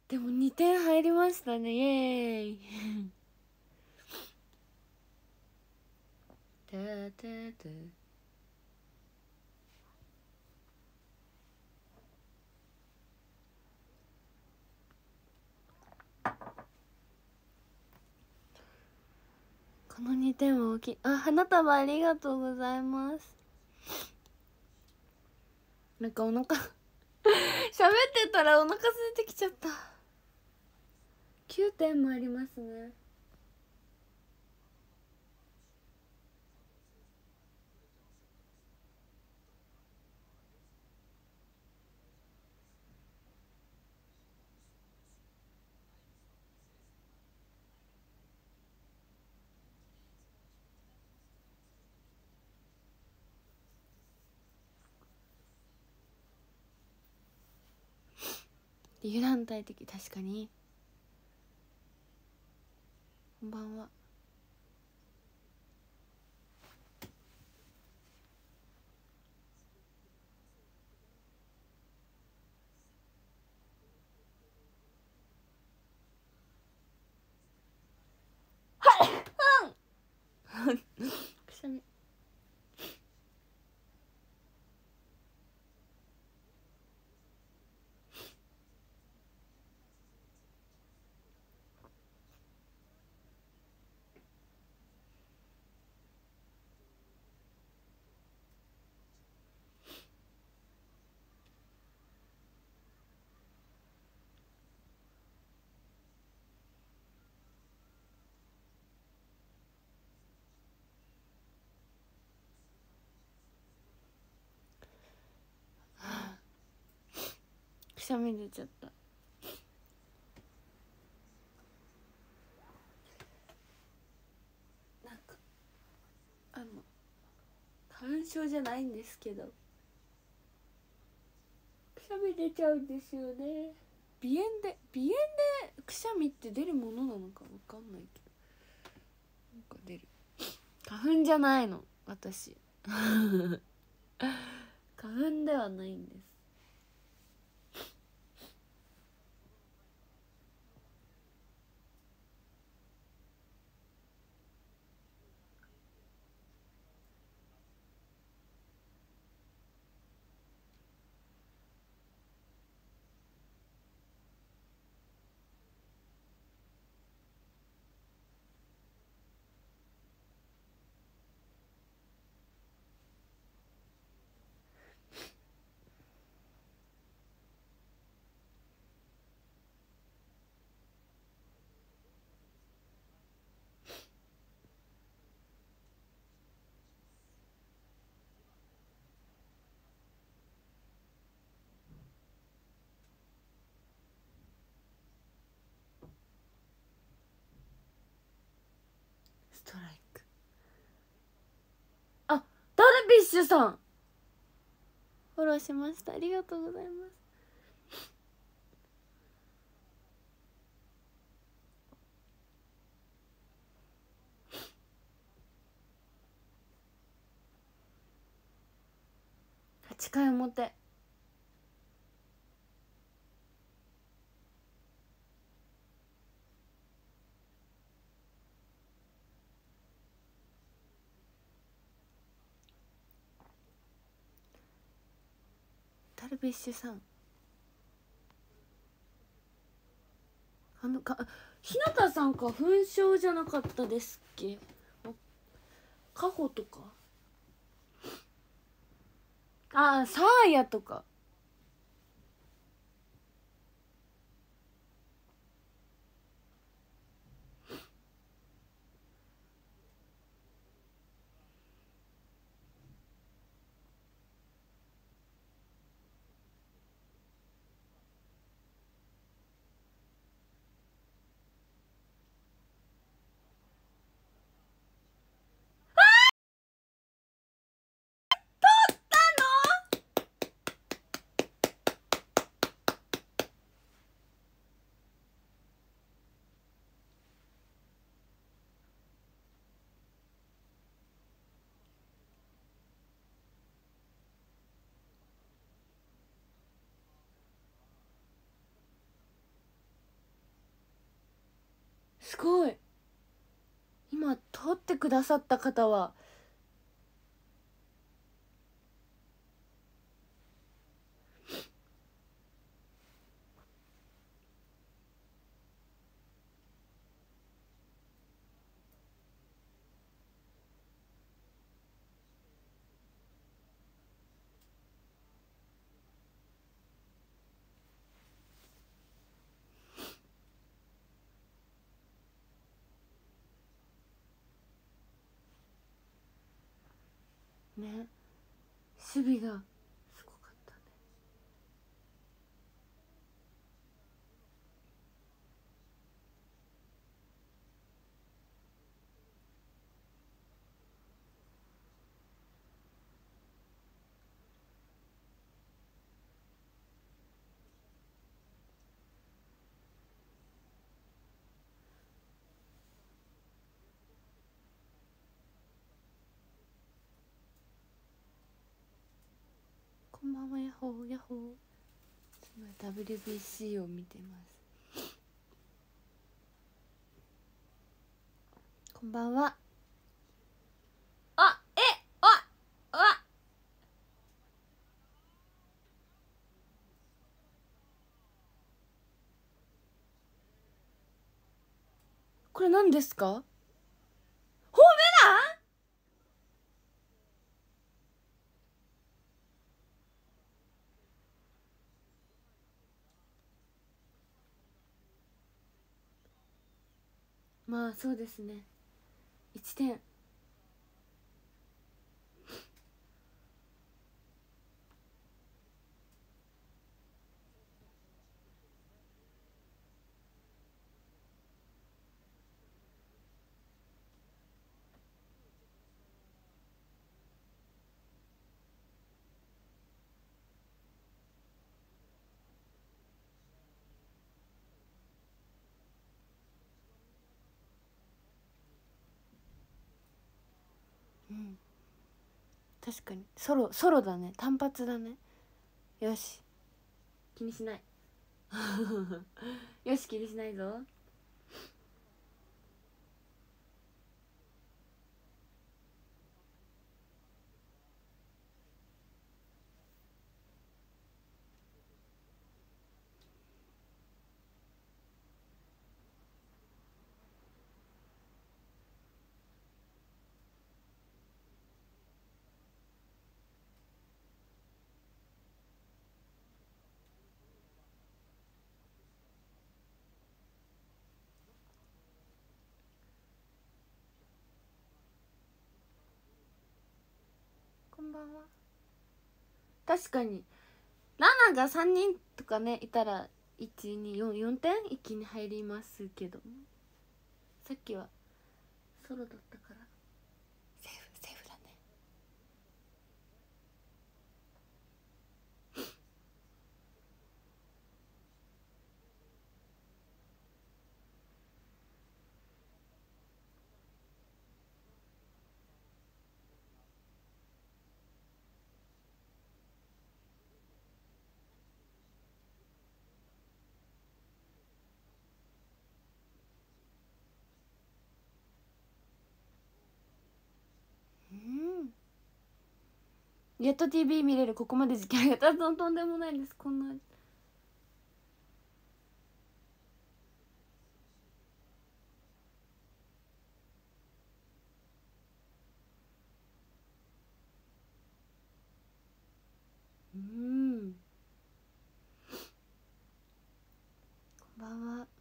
でも2点入りましたね、イエーイタタタこの2点は大きい。あ、花束ありがとうございます。なんかお腹喋ってたらお腹空いてきちゃった。9点もありますね。油断大敵、確かに。こんばんは。くしゃみ。くしゃみ出ちゃった。なんか花粉症じゃないんですけどくしゃみ出ちゃうんですよね。鼻炎でくしゃみって出るものなのかわかんないけど、なんか出る。花粉じゃないの私花粉ではないんです。ストライク。あ、ダルビッシュさんフォローしました。ありがとうございます。8回表。ダルビッシュさん日向さん花粉症じゃなかったですっけ。カホとかサーヤとか。取ったの？ すごい。今通ってくださった方はね、守備がすごかったね。こんばんは、ヤッホーヤッホー。今 WBC を見てます。こんばんは。これ何ですか？ホームラン？まあそうですね。1点。うん、確かにソロだね。単発だね。よし、気にしない。よし、気にしないぞ。こんばんは。確かにラナが3人とかねいたら124点一気に入りますけど、さっきはソロだったからセーフだね。やっと TV 見れる。ここまで時間が経つのとんでもないです。こんなこんばんは。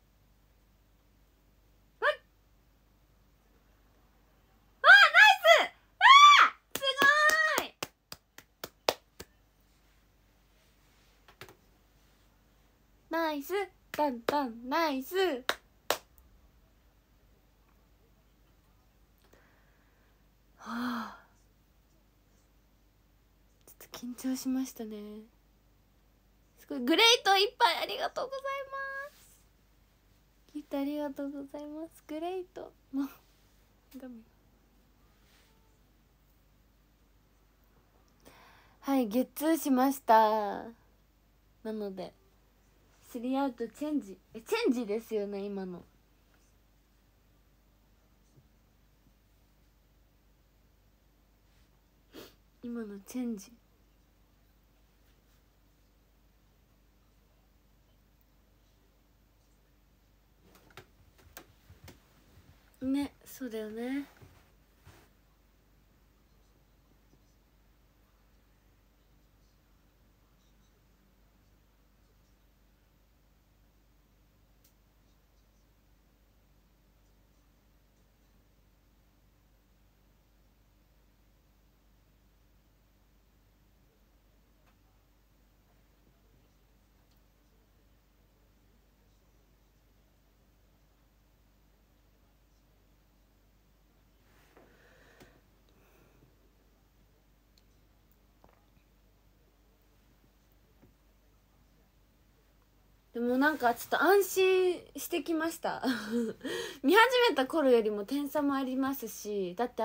ナイスタンタンナイス。はあ、ちょっと緊張しましたね。すごいグレイトいっぱいありがとうございます。ギフトありがとうございます。グレイトもうダメ。はい、ゲッツーしました。なので3アウトチェンジですよね今の。 今のチェンジね。そうだよね。でもなんかちょっと安心してきました見始めた頃よりも点差もありますし、だって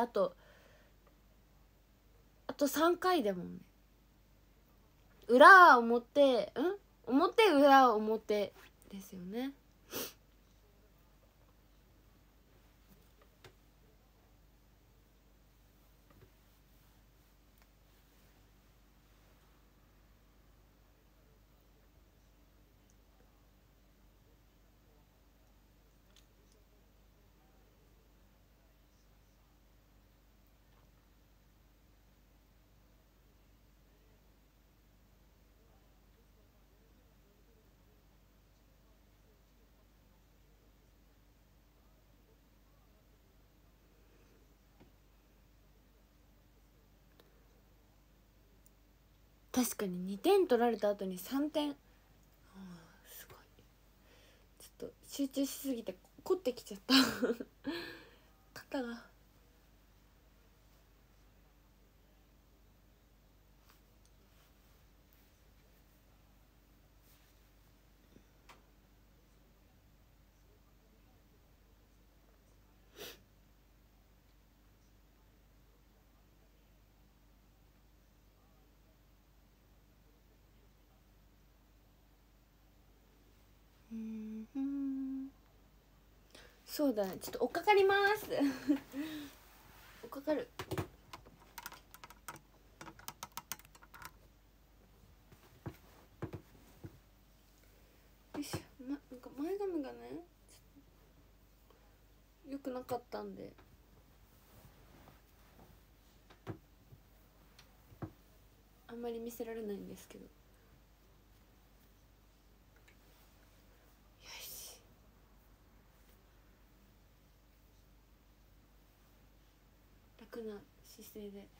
あと3回だもんね。裏表表裏表ですよね。確かに2点取られた後に3点、すごい。ちょっと集中しすぎて凝ってきちゃった肩が。そうだね、ちょっと追っかかります追っかかる。よいしょ、なんか前髪がね良くなかったんで、あんまり見せられないんですけど。よし、楽な姿勢で。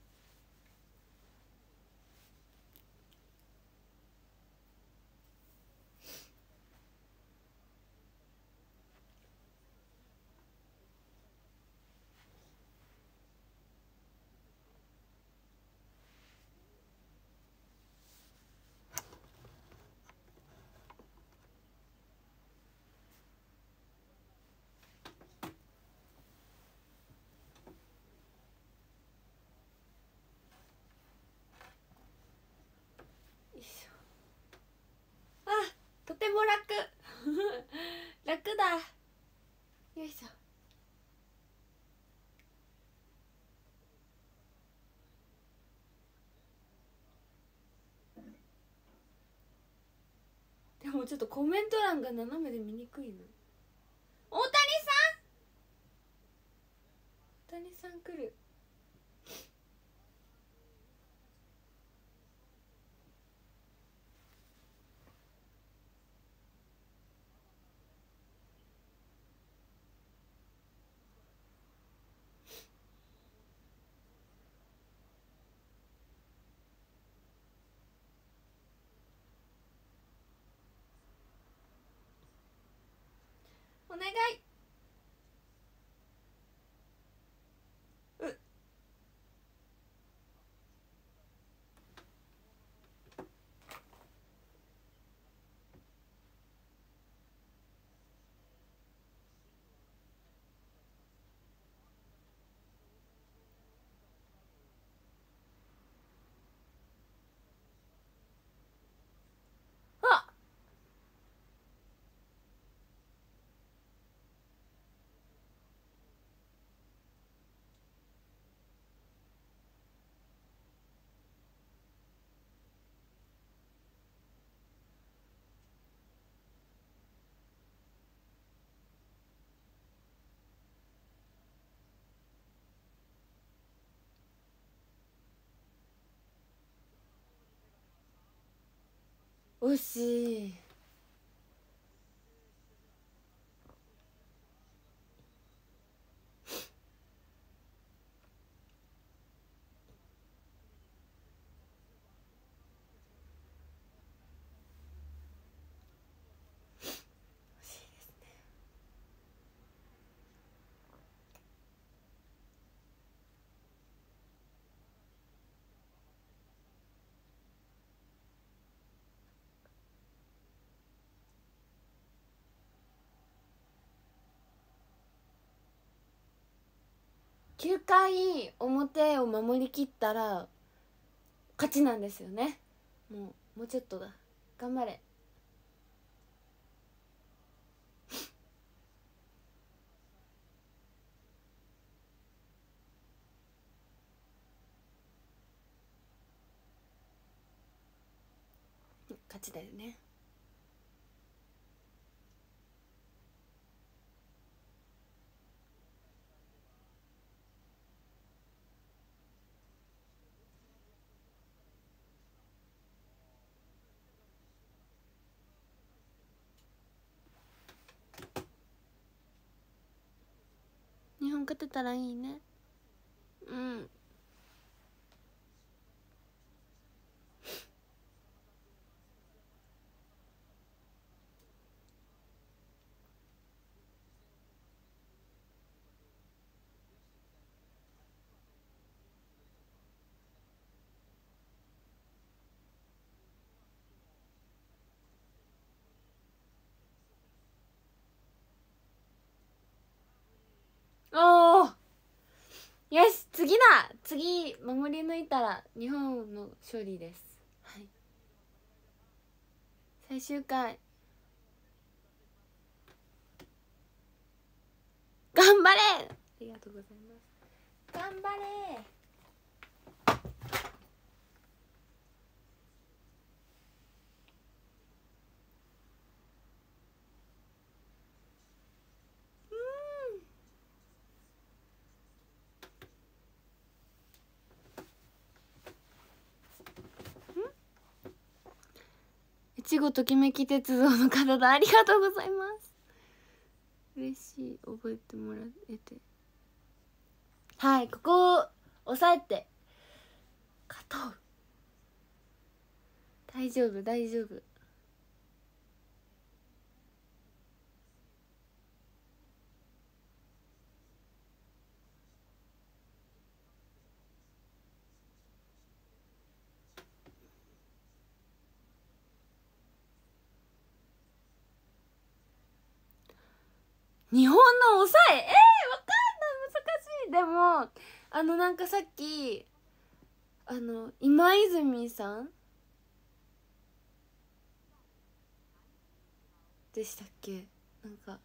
よいしょ。あ、とても楽楽だ。よいしょ。でもちょっとコメント欄が斜めで見にくいな。大谷さん来る。お願い。あ、 惜しい。9回表を守りきったら勝ちなんですよね。もうちょっとだ、頑張れ。勝ちだよね。日本勝てたらいいね。うん。おお、よし、次だ。次守り抜いたら日本の勝利です。はい、最終回頑張れ。ありがとうございます。頑張れ。いちごときめき鉄道の方だ、ありがとうございます。嬉しい、覚えてもらえて。はい、ここを押さえて勝とう。大丈夫大丈夫。日本の抑え、わかんない、難しい。でもなんかさっき今泉さんでしたっけ、なんか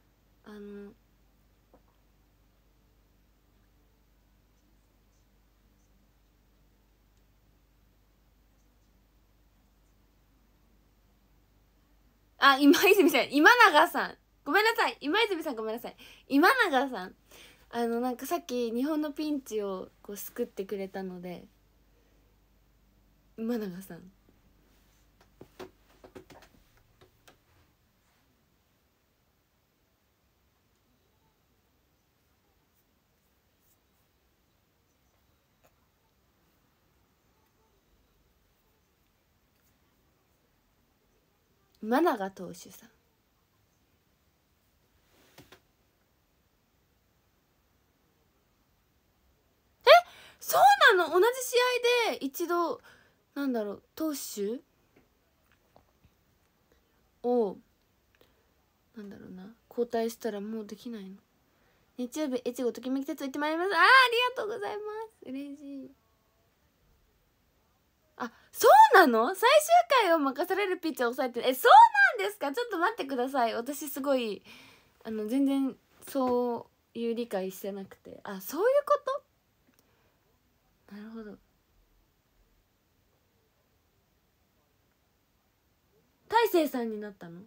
今泉さん、今永さん、ごめんなさい、今泉さんごめんなさい、今永さん、なんかさっき日本のピンチをこう救ってくれたので、今永さん。今永投手さん。そうなの、同じ試合で一度なんだろう、投手をなんだろうな、交代したらもうできないの。日曜日越後ときめき鉄道行ってまいります。ありがとうございます、嬉しい。そうなの、最終回を任されるピッチャーを抑えてる。そうなんですか。ちょっと待ってください、私すごい全然そういう理解してなくて。そういうこと、なるほど。大勢さんになったの。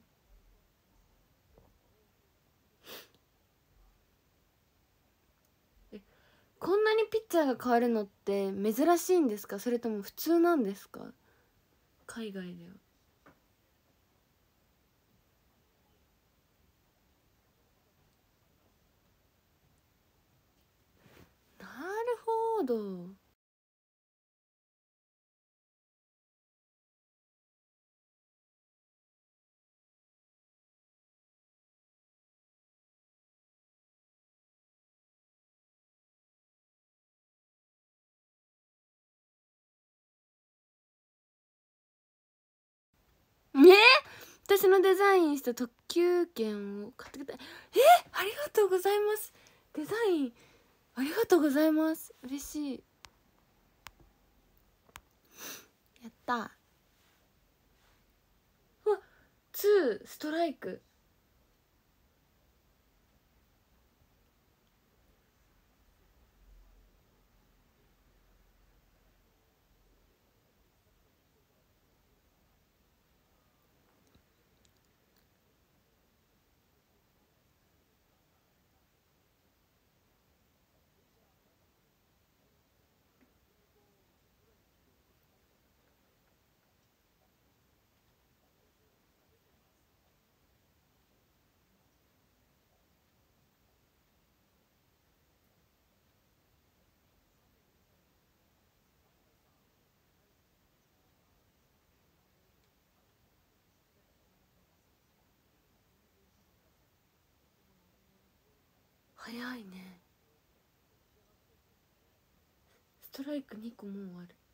こんなにピッチャーが変わるのって珍しいんですか、それとも普通なんですか、海外では。 ど。ねえ、私のデザインした特急券を買ってくれた。ありがとうございます。デザインありがとうございます。嬉しい。やった。うわ、2ストライク。早いね。ストライク2個もうある。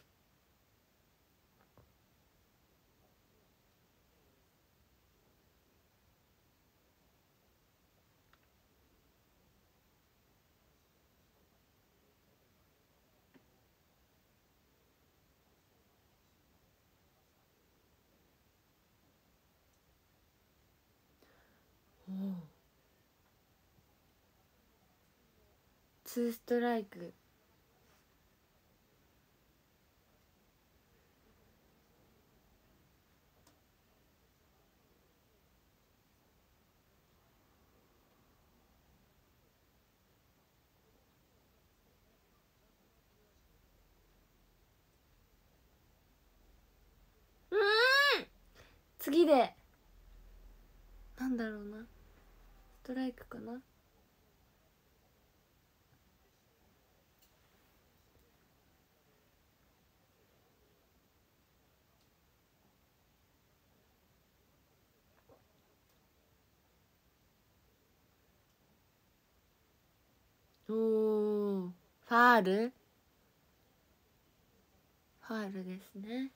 おお、2ストライク。次でなんだろうな、ストライクかな。おお、ファール。ファールですね。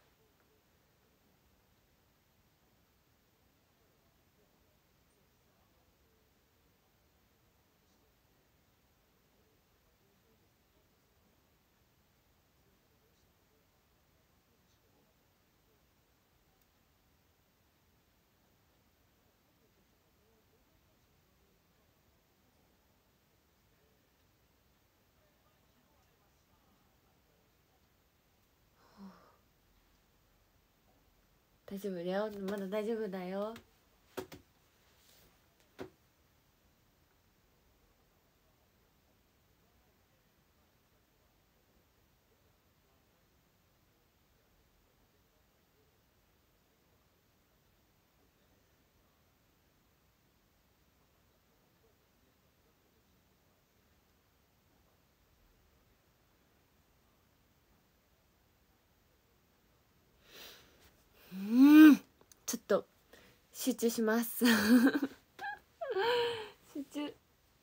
大丈夫だよ、まだ大丈夫だよ。ちょっと集中します集中。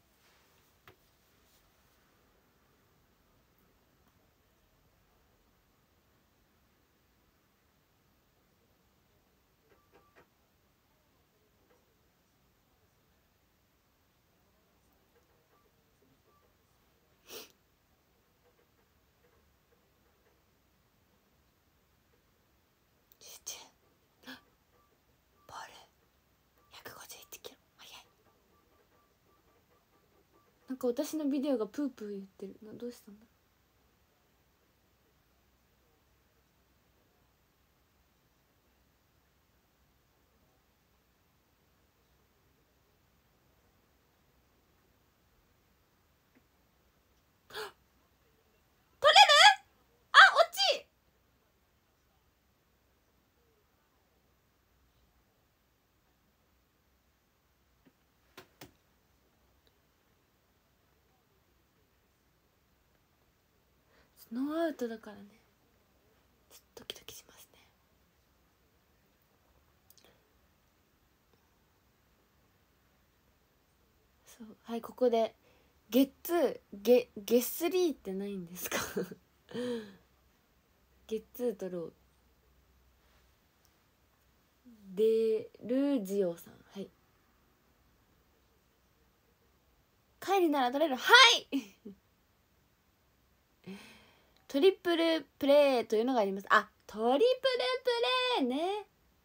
集中。ボール151キロ、速い。なんか私のビデオがプープー言ってるな。どうしたんだ。取れる。あ、落ち。 ノーアウトだからね、ちょっとドキドキしますね。そう、はい、ここでゲッツーゲスリーってないんですかゲッツー取ろう。デルジオさん、はい。帰りなら取れる、はいトリプルプレーというのがあります。あ、トリプルプレーね。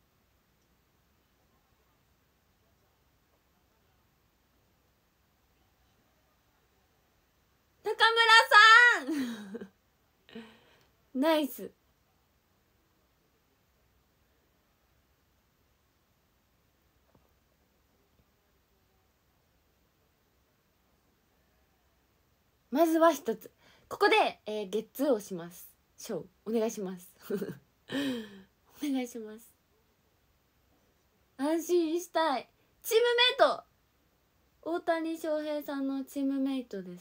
中村さんナイス。まずは一つ、ここで、ゲッツーをします。ショーお願いしますお願いします。安心したい。チームメイト、大谷翔平さんのチームメイトです。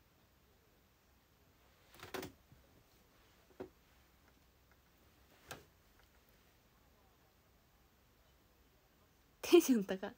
テンション高い。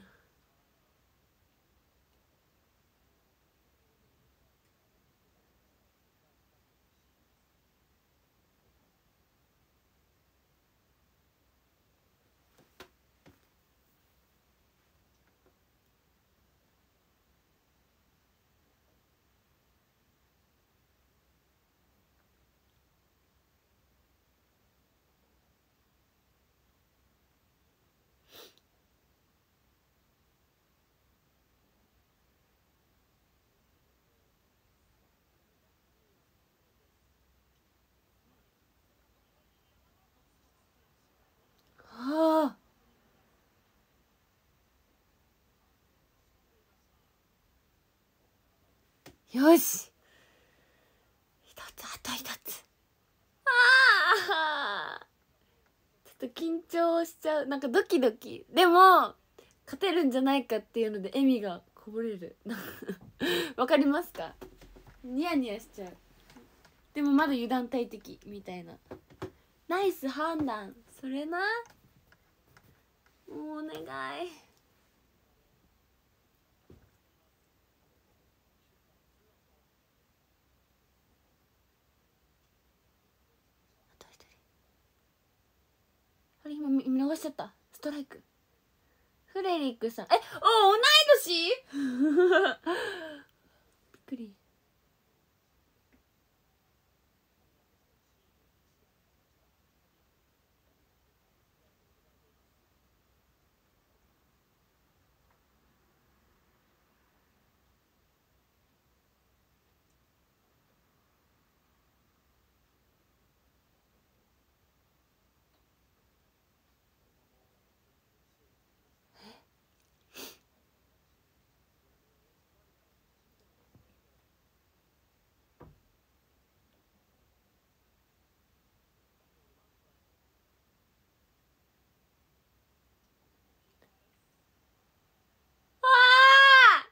はあ、よし、一つ、あと一つ。ああ、ちょっと緊張しちゃう。なんかドキドキ、でも勝てるんじゃないかっていうので笑みがこぼれるわかりますか？ニヤニヤしちゃう。でもまだ油断大敵みたいな。ナイス判断、それな。もうお願い。あと一人。あれ、今見逃しちゃった。ストライク。フレリックさん、同い年びっくり。ああ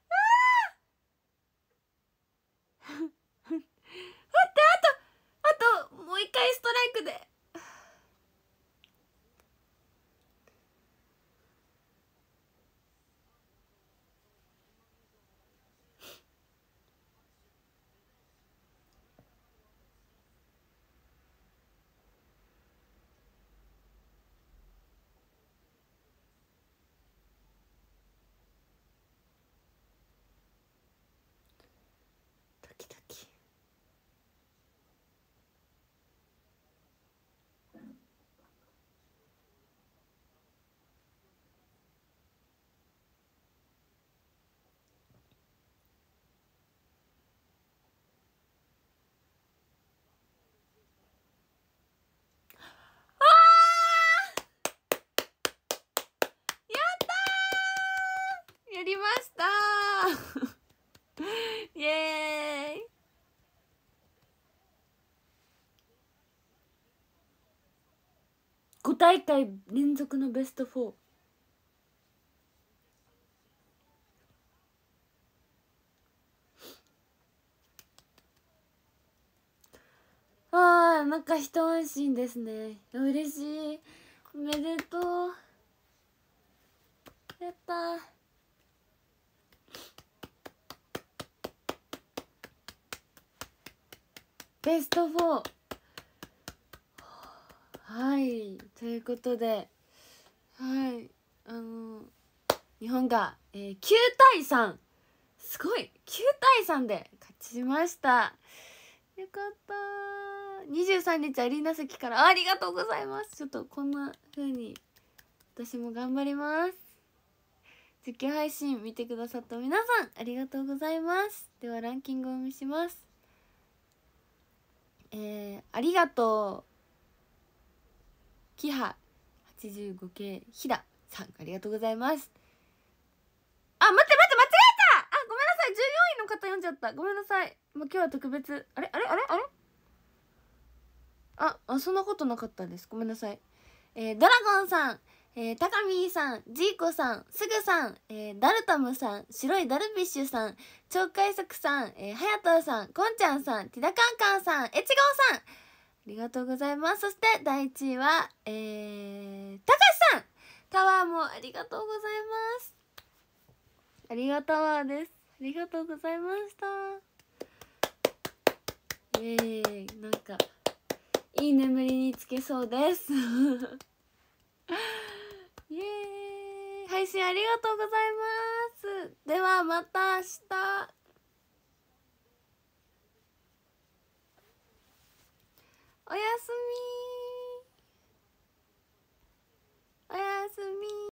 待って、あともう一回ストライクで。ドキドキ。やったー、やりましたーイエーイ。5大会連続のベスト4。 あー、なんか一安心ですね。嬉しい。おめでとう。やったー。ベスト4。はい、ということで、はい、日本が、9対3、すごい9対3で勝ちました。よかったー。23日アリーナ席から ありがとうございます。ちょっとこんな風に私も頑張ります。実況配信見てくださった皆さんありがとうございます。ではランキングを見します。ありがとうキハ85系ひださん、ありがとうございます。あ、待って間違えた。あ、ごめんなさい、14位の方読んじゃった。ごめんなさい。もう今日は特別。あれそんなことなかったです。ごめんなさい。ドラゴンさん、タカミーさん、ジーコさん、スグさん、ダルタムさん、白いダルビッシュさん、超快速さん、ハヤトさん、コンちゃんさん、ティダカンカンさん、エチゴーさん、ありがとうございます。そして第1位は、たかしさん、タワーもありがとうございます。ありがタワーです。ありがとうございました。なんかいい眠りにつけそうですイエーイ、配信ありがとうございます。ではまた明日。おやすみ。おやすみ。